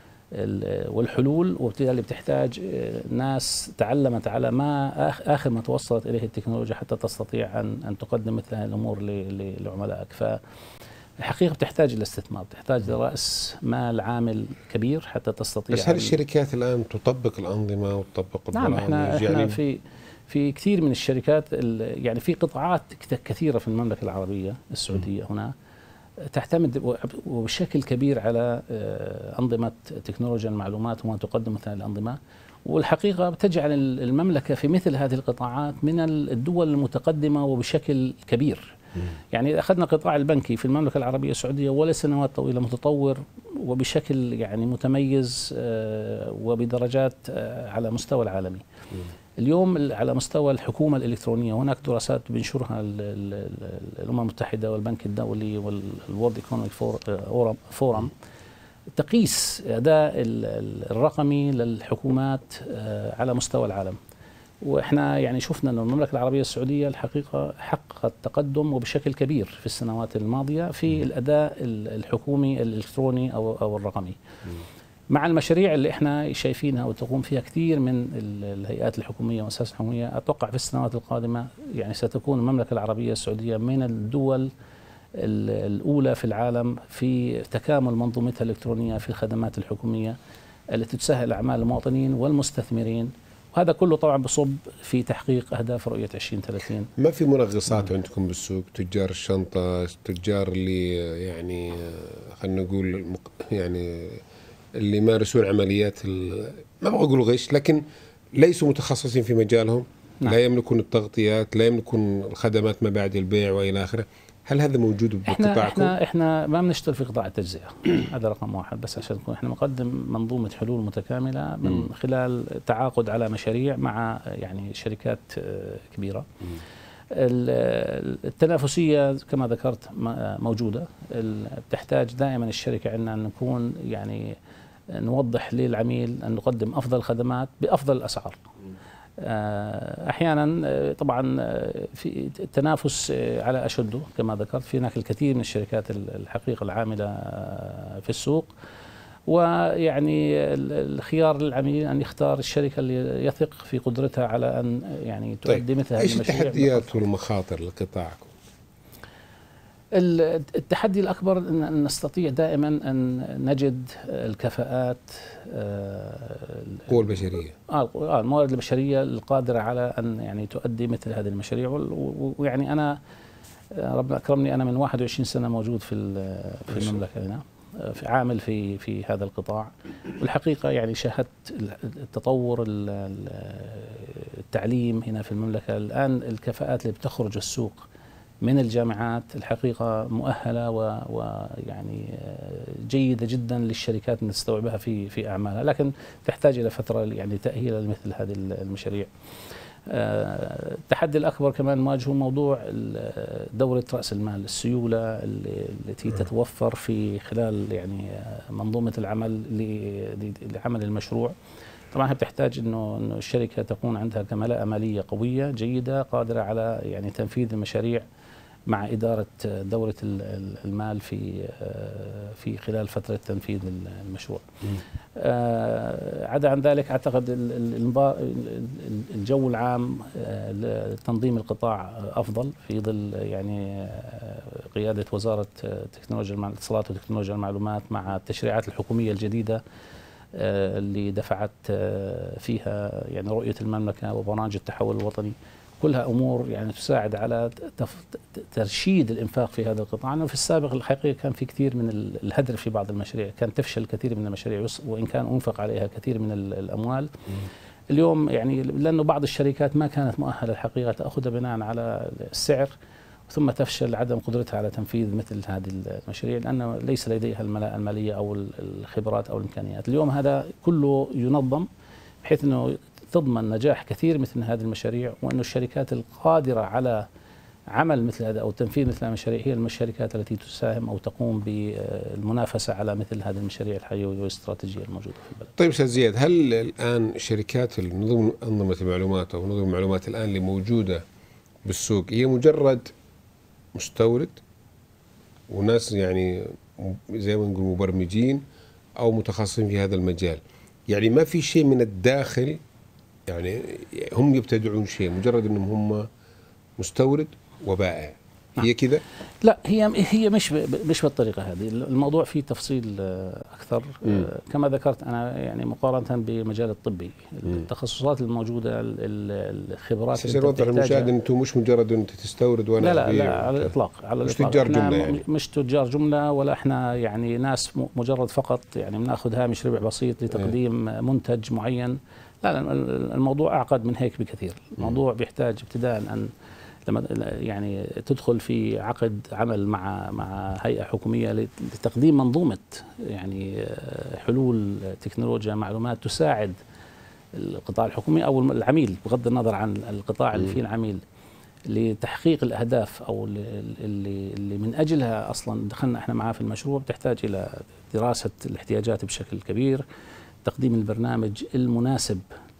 والحلول، وبالتالي بتحتاج ناس تعلمت على ما آخر ما توصلت إليه التكنولوجيا حتى تستطيع أن أن تقدم مثل هذه الأمور لعملائك. فالحقيقة بتحتاج إلى استثمار، بتحتاج لرأس مال عامل كبير حتى تستطيع. بس هل الشركات الآن تطبق الأنظمة وتطبق البرامج؟ نعم، احنا احنا في في كثير من الشركات يعني في قطاعات كثيرة في المملكة العربية السعودية م. هنا تعتمد وبشكل كبير على أنظمة تكنولوجيا المعلومات وما تقدم مثل الأنظمة، والحقيقة بتجعل المملكة في مثل هذه القطاعات من الدول المتقدمة وبشكل كبير. يعني أخذنا القطاع البنكي في المملكة العربية السعودية ولا سنوات طويلة متطور وبشكل يعني متميز وبدرجات على مستوى العالمي. اليوم على مستوى الحكومة الإلكترونية هناك دراسات بينشرها الأمم المتحدة والبنك الدولي والورد ايكونوميك فورم تقيس أداء الرقمي للحكومات على مستوى العالم. واحنا يعني شفنا ان المملكه العربيه السعوديه الحقيقه حققت تقدم وبشكل كبير في السنوات الماضيه في الاداء الحكومي الالكتروني او او الرقمي. مع المشاريع اللي احنا شايفينها وتقوم فيها كثير من الهيئات الحكوميه والمؤسسات الحكوميه، اتوقع في السنوات القادمه يعني ستكون المملكه العربيه السعوديه من الدول الاولى في العالم في تكامل منظومتها الالكترونيه في الخدمات الحكوميه التي تسهل اعمال المواطنين والمستثمرين. وهذا كله طبعا بصب في تحقيق اهداف رؤيه عشرين ثلاثين. ما في منغصات عندكم بالسوق؟ تجار الشنطه، تجار اللي يعني خلينا نقول يعني اللي يمارسون عمليات ما ابغى اقول غش، لكن ليسوا متخصصين في مجالهم. نعم. لا يملكون التغطيات، لا يملكون الخدمات ما بعد البيع والى اخره. هل هذا موجود بقطاعكم؟ احنا احنا احنا ما بنشتغل في قطاع التجزئه، هذا رقم واحد، بس عشان نكون احنا نقدم منظومه حلول متكامله من م. خلال تعاقد على مشاريع مع يعني شركات كبيره. م. التنافسيه كما ذكرت موجوده، بتحتاج دائما الشركه عندنا ان نكون يعني نوضح للعميل ان نقدم افضل خدمات بافضل الاسعار. احيانا طبعا في التنافس على اشده كما ذكرت، في هناك الكثير من الشركات الحقيقه العامله في السوق، ويعني الخيار للعميل ان يختار الشركه اللي يثق في قدرتها على ان يعني تؤدي طيب. مثل هذه المشاريع. ايش التحديات والمخاطر لقطاعكم؟ التحدي الأكبر أن نستطيع دائما أن نجد الكفاءات القوى البشرية آه الموارد البشرية القادرة على أن يعني تؤدي مثل هذه المشاريع. ويعني أنا ربنا أكرمني، أنا من واحد وعشرين سنة موجود في في المملكة هنا، في عامل في في هذا القطاع، والحقيقة يعني شاهدت التطور التعليم هنا في المملكة. الآن الكفاءات اللي بتخرج السوق من الجامعات الحقيقة مؤهلة ويعني جيدة جدا للشركات أن تستوعبها في في أعمالها، لكن تحتاج إلى فترة يعني تأهيل لمثل هذه المشاريع. التحدي الأكبر كمان نواجهه موضوع دورة رأس المال، السيولة التي تتوفر في خلال يعني منظومة العمل لعمل المشروع. طبعا بتحتاج انه انه الشركه تكون عندها كملاءه ماليه قويه جيده قادره على يعني تنفيذ المشاريع مع اداره دوره المال في في خلال فتره تنفيذ المشروع. عدا عن ذلك اعتقد الجو العام لتنظيم القطاع افضل في ظل يعني قياده وزاره تكنولوجيا الاتصالات وتكنولوجيا المعلومات مع التشريعات الحكوميه الجديده اللي دفعت فيها يعني رؤية المملكة وبرنامج التحول الوطني. كلها أمور يعني تساعد على ترشيد الإنفاق في هذا القطاع. أنه في السابق الحقيقة كان في كثير من الهدر في بعض المشاريع، كان تفشل كثير من المشاريع وإن كان أنفق عليها كثير من الأموال. اليوم يعني لأنه بعض الشركات ما كانت مؤهلة الحقيقة تأخذها بناء على السعر، ثم تفشل عدم قدرتها على تنفيذ مثل هذه المشاريع لأنه ليس لديها الملاءة المالية أو الخبرات أو الإمكانيات. اليوم هذا كله ينظم بحيث أنه تضمن نجاح كثير مثل هذه المشاريع، وأن الشركات القادرة على عمل مثل هذا أو تنفيذ مثل هذه المشاريع هي الشركات التي تساهم أو تقوم بالمنافسة على مثل هذه المشاريع الحيوية والاستراتيجية الموجودة في البلد. طيب أستاذ زياد، هل الآن شركات نظم أنظمة المعلومات أو نظم المعلومات الآن اللي موجودة بالسوق هي مجرد مستورد وناس يعني زي ما نقول مبرمجين أو متخصصين في هذا المجال، يعني ما في شيء من الداخل، يعني هم يبتدعون شيء، مجرد أنهم هم مستورد وبائع، هي كذا؟ لا، هي هي مش مش بالطريقه هذه. الموضوع فيه تفصيل اكثر. م. كما ذكرت انا يعني مقارنه بالمجال الطبي، التخصصات الموجوده، الخبرات اللي نوضح للمشاهد ان انتم مش مجرد انت تستورد وانا لا لا, لا على الاطلاق، على مش الإطلاق. تجار جمله يعني. مش تجار جمله، ولا احنا يعني ناس مجرد فقط يعني بناخذ هامش ربح بسيط لتقديم اه. منتج معين. لا لا، الموضوع اعقد من هيك بكثير. الموضوع م. بيحتاج ابتداء ان لما يعني تدخل في عقد عمل مع مع هيئة حكومية لتقديم منظومة يعني حلول تكنولوجيا معلومات تساعد القطاع الحكومي أو العميل، بغض النظر عن القطاع اللي فيه العميل، لتحقيق الأهداف أو اللي, اللي من أجلها أصلا دخلنا إحنا معاه في المشروع، بتحتاج إلى دراسة الاحتياجات بشكل كبير، تقديم البرنامج المناسب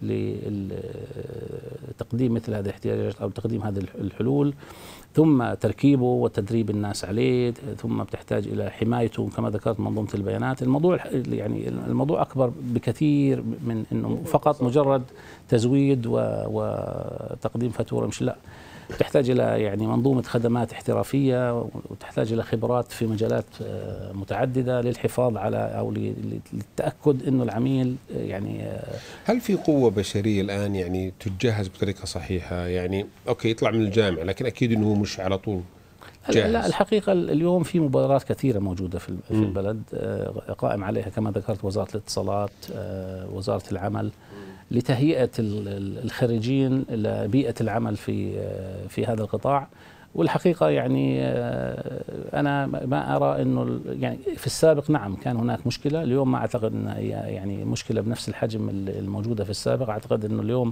لتقديم مثل هذه الاحتياجات أو تقديم هذه الحلول، ثم تركيبه وتدريب الناس عليه، ثم بتحتاج إلى حمايته كما ذكرت منظومة البيانات. الموضوع يعني الموضوع أكبر بكثير من إنه فقط مجرد تزويد وتقديم فاتورة، مش لا، تحتاج إلى يعني منظومة خدمات احترافية، وتحتاج إلى خبرات في مجالات متعددة للحفاظ على أو للتأكد إنه العميل يعني. هل في قوة بشرية الآن يعني تجهز بطريقة صحيحة؟ يعني أوكي يطلع من الجامعة، لكن أكيد إنه مش على طول جاهز. لا، الحقيقة اليوم في مبادرات كثيرة موجودة في في البلد قائم عليها كما ذكرت وزارة الاتصالات، وزارة العمل، لتهيئة الخريجين لبيئة العمل في في هذا القطاع. والحقيقة يعني أنا ما أرى إنه يعني في السابق نعم كان هناك مشكلة، اليوم ما أعتقد أن يعني مشكلة بنفس الحجم الموجودة في السابق. أعتقد إنه اليوم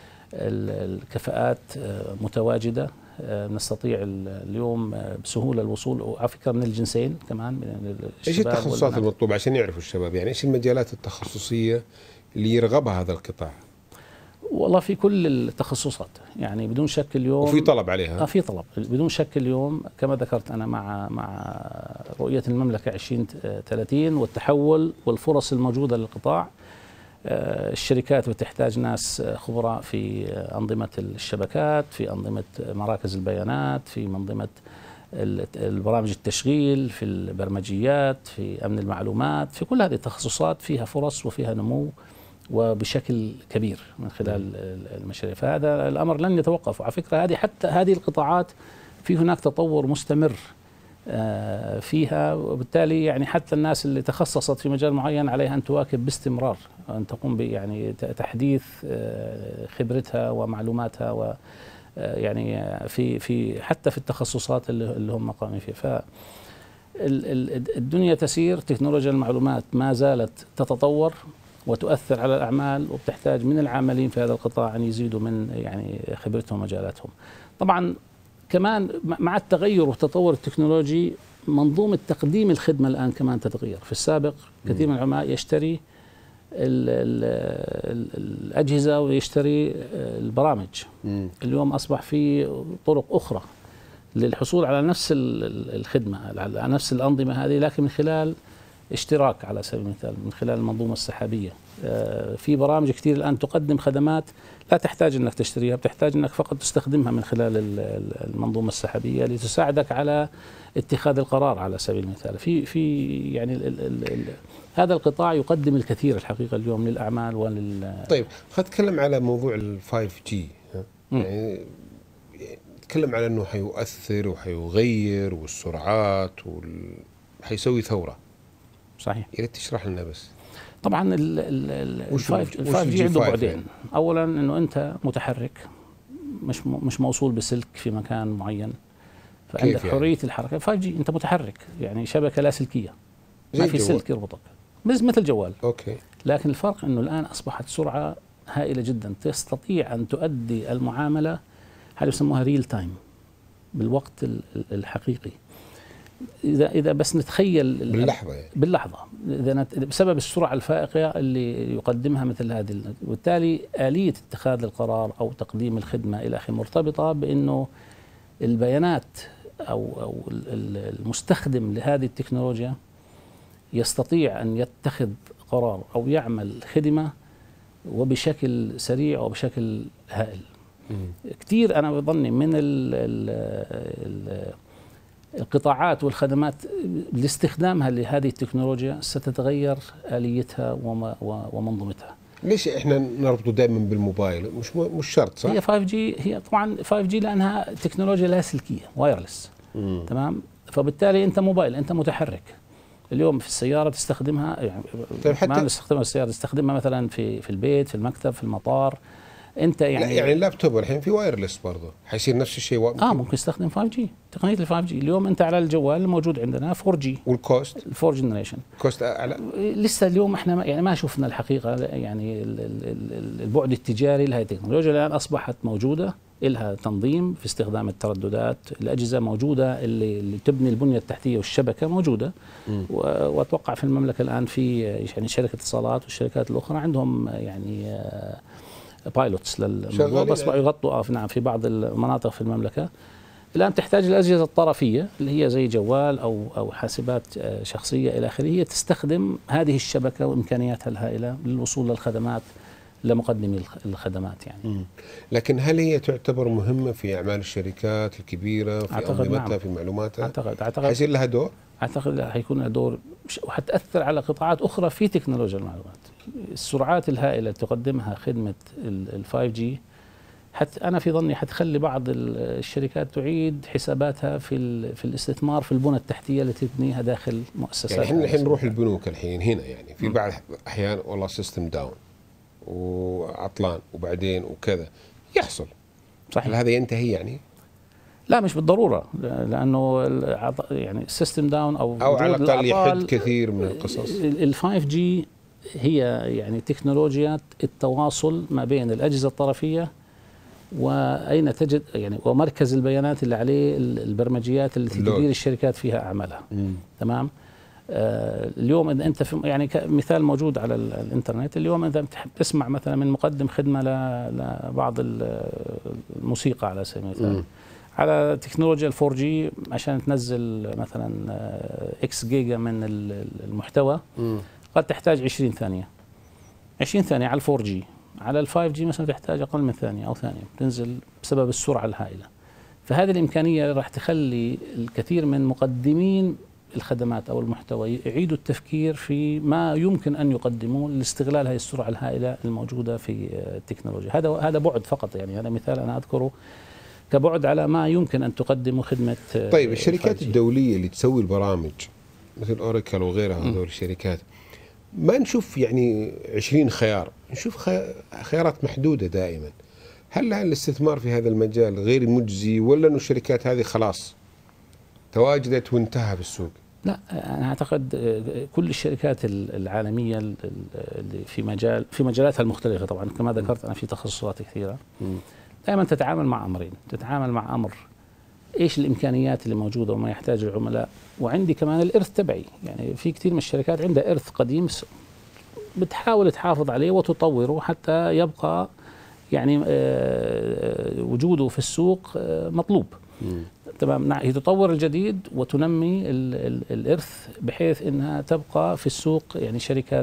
الكفاءات متواجدة، نستطيع اليوم بسهولة الوصول، وعلى فكرة من الجنسين كمان، من إيش التخصصات المطلوبة عشان يعرفوا الشباب؟ يعني إيش المجالات التخصصية اللي يرغبها هذا القطاع؟ والله في كل التخصصات يعني بدون شك اليوم، وفي طلب عليها. آه في طلب بدون شك اليوم، كما ذكرت أنا مع مع رؤية المملكة عشرين ثلاثين والتحول والفرص الموجودة للقطاع. آه الشركات بتحتاج ناس خبراء في أنظمة الشبكات، في أنظمة مراكز البيانات، في منظمة البرامج التشغيل، في البرمجيات، في أمن المعلومات. في كل هذه التخصصات فيها فرص وفيها نمو وبشكل كبير من خلال المشاريع، فهذا الأمر لن يتوقف. وعلى فكرة هذه حتى هذه القطاعات في هناك تطور مستمر فيها، وبالتالي يعني حتى الناس اللي تخصصت في مجال معين عليها أن تواكب باستمرار، أن تقوم ب يعني تحديث خبرتها ومعلوماتها، و يعني في في حتى في التخصصات اللي هم قائمين فيها. فالدنيا تسير، تكنولوجيا المعلومات ما زالت تتطور وتؤثر على الأعمال، وبتحتاج من العاملين في هذا القطاع أن يزيدوا من يعني خبرتهم ومجالاتهم. طبعا كمان مع التغير والتطور التكنولوجي منظومة تقديم الخدمة الآن كمان تتغير. في السابق كثير من العملاء يشتري ال ال الأجهزة ويشتري البرامج. اليوم أصبح في طرق أخرى للحصول على نفس الخدمة، على نفس الأنظمة هذه، لكن من خلال اشتراك على سبيل المثال، من خلال المنظومة السحابية. في برامج كثير الآن تقدم خدمات لا تحتاج أنك تشتريها، بتحتاج أنك فقط تستخدمها من خلال المنظومة السحابية لتساعدك على اتخاذ القرار على سبيل المثال. في في يعني ال ال ال هذا القطاع يقدم الكثير الحقيقة اليوم للأعمال ولل. طيب خلينا نتكلم على موضوع ال فايف جي. يعني نتكلم على أنه حيؤثر وحيغير والسرعات وال... حيسوي ثورة. صحيح. يا ريت تشرح لنا بس. طبعا ال فايف جي عنده بعدين. يعني. اولا انه انت متحرك، مش مش موصول بسلك في مكان معين، فعندك يعني؟ حريه الحركه. فايف جي انت متحرك، يعني شبكه لاسلكيه، ما في سلك يربطك، مثل جوال. اوكي. لكن الفرق انه الان اصبحت سرعه هائله جدا، تستطيع ان تؤدي المعامله هذه يسموها ريل تايم، بالوقت الحقيقي. إذا إذا بس نتخيل باللحظة يعني. باللحظة، إذا بسبب السرعة الفائقة اللي يقدمها مثل هذه، وبالتالي آلية اتخاذ القرار أو تقديم الخدمة إلى آخره مرتبطة بأنه البيانات أو أو المستخدم لهذه التكنولوجيا يستطيع أن يتخذ قرار أو يعمل خدمة وبشكل سريع وبشكل هائل. كثير أنا بظني من ال ال ال القطاعات والخدمات لاستخدامها لهذه التكنولوجيا ستتغير آليتها ومنظومتها. ليش احنا نربطه دائما بالموبايل؟ مش مش شرط صح؟ هي فايف جي، هي طبعا فايف جي لانها تكنولوجيا لاسلكيه، وايرلس. تمام؟ فبالتالي انت موبايل، انت متحرك. اليوم في السياره تستخدمها، يعني طيب حتى ما تستخدمها في السياره، تستخدمها مثلا في في البيت، في المكتب، في المطار، انت يعني لا يعني اللابتوب الحين في وايرلس برضه حيصير نفس الشيء. اه ممكن يستخدم فايف جي، تقنيه ال فايف جي اليوم انت على الجوال الموجود عندنا فور جي. والكوست الفور جنريشن كوست اعلى لسه اليوم احنا ما يعني ما شفنا الحقيقه يعني البعد التجاري لهذه التكنولوجيا. الان اصبحت موجوده، لها تنظيم في استخدام الترددات، الاجهزه موجوده اللي, اللي تبني البنيه التحتيه والشبكه موجوده. واتوقع في المملكه الان في يعني شركه اتصالات والشركات الاخرى عندهم يعني بايلوتس للموضوع، بس يغطوا اه نعم في بعض المناطق في المملكه. الان تحتاج الاجهزه الطرفيه اللي هي زي جوال او او حاسبات شخصيه الى اخره، هي تستخدم هذه الشبكه وامكانياتها الهائله للوصول للخدمات لمقدمي الخدمات يعني. مم. لكن هل هي تعتبر مهمه في اعمال الشركات الكبيره في انظمتها نعم. في معلوماتها؟ اعتقد اعتقد حيصير لها دور؟ اعتقد حيكون لها دور وحتاثر على قطاعات اخرى في تكنولوجيا المعلومات. السرعات الهائله اللي تقدمها خدمه ال فايف جي حتى انا في ظني حتخلي بعض الشركات تعيد حساباتها في في الاستثمار في البنى التحتيه التي تبنيها داخل مؤسسات. يعني احنا الحين نروح البنوك الحين هنا يعني في بعض الاحيان والله سيستم داون وعطلان وبعدين وكذا يحصل. صح. هل هذا ينتهي يعني؟ لا مش بالضروره، لانه يعني السيستم داون او او على الاقل يحد كثير من القصص. ال فايف جي هي يعني تكنولوجيا التواصل ما بين الاجهزه الطرفيه واين تجد يعني ومركز البيانات اللي عليه البرمجيات التي تدير الشركات فيها اعمالها. مم. تمام. آه اليوم اذا انت في يعني كمثال موجود على الانترنت، اليوم اذا تسمع مثلا من مقدم خدمه لبعض الموسيقى على سبيل المثال على تكنولوجيا الفور جي عشان تنزل مثلا اكس جيجا من المحتوى م. قد تحتاج عشرين ثانيه عشرين ثانيه على الفور جي. على الفايف جي مثلا تحتاج اقل من ثانيه او ثانيه تنزل بسبب السرعه الهائله. فهذه الامكانيه راح تخلي الكثير من مقدمين الخدمات او المحتوى يعيدوا التفكير في ما يمكن ان يقدموه لاستغلال هذه السرعه الهائله الموجوده في التكنولوجيا. هذا هذا بعد فقط يعني، هذا مثال انا اذكره كبعد على ما يمكن ان تقدمه خدمه. طيب الشركات الدوليه اللي تسوي البرامج مثل اوراكل وغيرها هذول الشركات ما نشوف يعني عشرين خيار، نشوف خيارات محدوده دائما. هل الاستثمار في هذا المجال غير مجزي ولا انه الشركات هذه خلاص تواجدت وانتهى في السوق؟ لا انا اعتقد كل الشركات العالميه اللي في مجال في مجالاتها المختلفه، طبعا كما ذكرت انا في تخصصات كثيره، دائما تتعامل مع امرين، تتعامل مع امر ايش الامكانيات اللي موجوده وما يحتاج العملاء، وعندي كمان الارث تبعي. يعني في كثير من الشركات عندها ارث قديم بتحاول تحافظ عليه وتطوره حتى يبقى يعني وجوده في السوق مطلوب. مم. تمام. هي تطور الجديد وتنمي ال ال الارث بحيث انها تبقى في السوق يعني شركات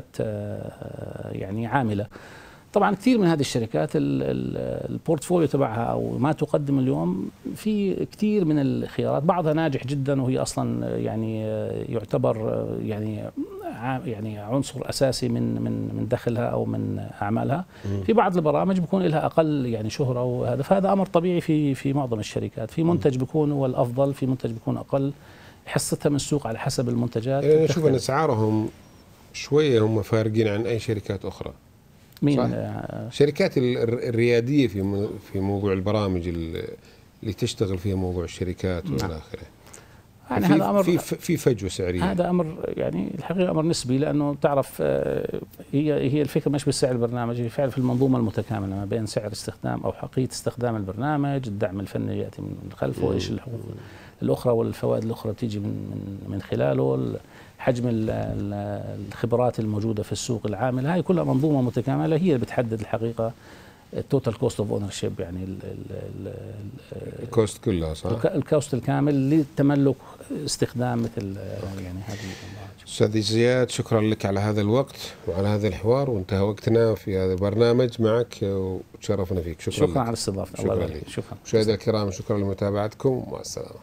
يعني عامله. طبعا كثير من هذه الشركات البورتفوليو تبعها او ما تقدم اليوم في كثير من الخيارات، بعضها ناجح جدا وهي اصلا يعني يعتبر يعني يعني عنصر اساسي من من من دخلها او من اعمالها. في بعض البرامج بيكون لها اقل يعني شهره وهذا، فهذا امر طبيعي في في معظم الشركات. في منتج بيكون هو الافضل، في منتج بيكون اقل، حصتها من السوق على حسب المنتجات. يعني نشوف ان اسعارهم شويه هم فارقين عن اي شركات اخرى. مين؟ آه شركات الرياديه في في موضوع البرامج اللي تشتغل فيها موضوع الشركات والى اخره. يعني هذا امر في في فجوه سعريه. هذا امر يعني الحقيقه امر نسبي، لانه تعرف هي هي الفكره مش بالسعر البرنامج، هي فعلا في المنظومه المتكامله ما بين سعر استخدام او حقيقه استخدام البرنامج، الدعم الفني ياتي من خلفه، وايش الحقوق الاخرى والفوائد الاخرى بتيجي من من من خلاله، حجم الخبرات الموجوده في السوق العامله. هاي كلها منظومه متكامله هي اللي بتحدد الحقيقه التوتال كوست اوف اونر شيب، يعني الكوست كلها صح؟ الكوست الكامل لتملك استخدام مثل يعني هذه. استاذ زياد شكرا لك على هذا الوقت وعلى هذا الحوار، وانتهى وقتنا في هذا البرنامج معك وتشرفنا فيك. شكرا شكرا لك. على الاستضافه. شكرا لك. شكرا مشاهدينا الكرام، شكرا لمتابعتكم، مع السلامه.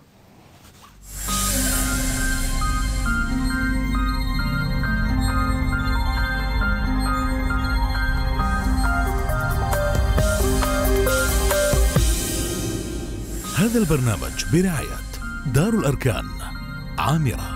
هذا البرنامج برعاية دار الأركان عامرة.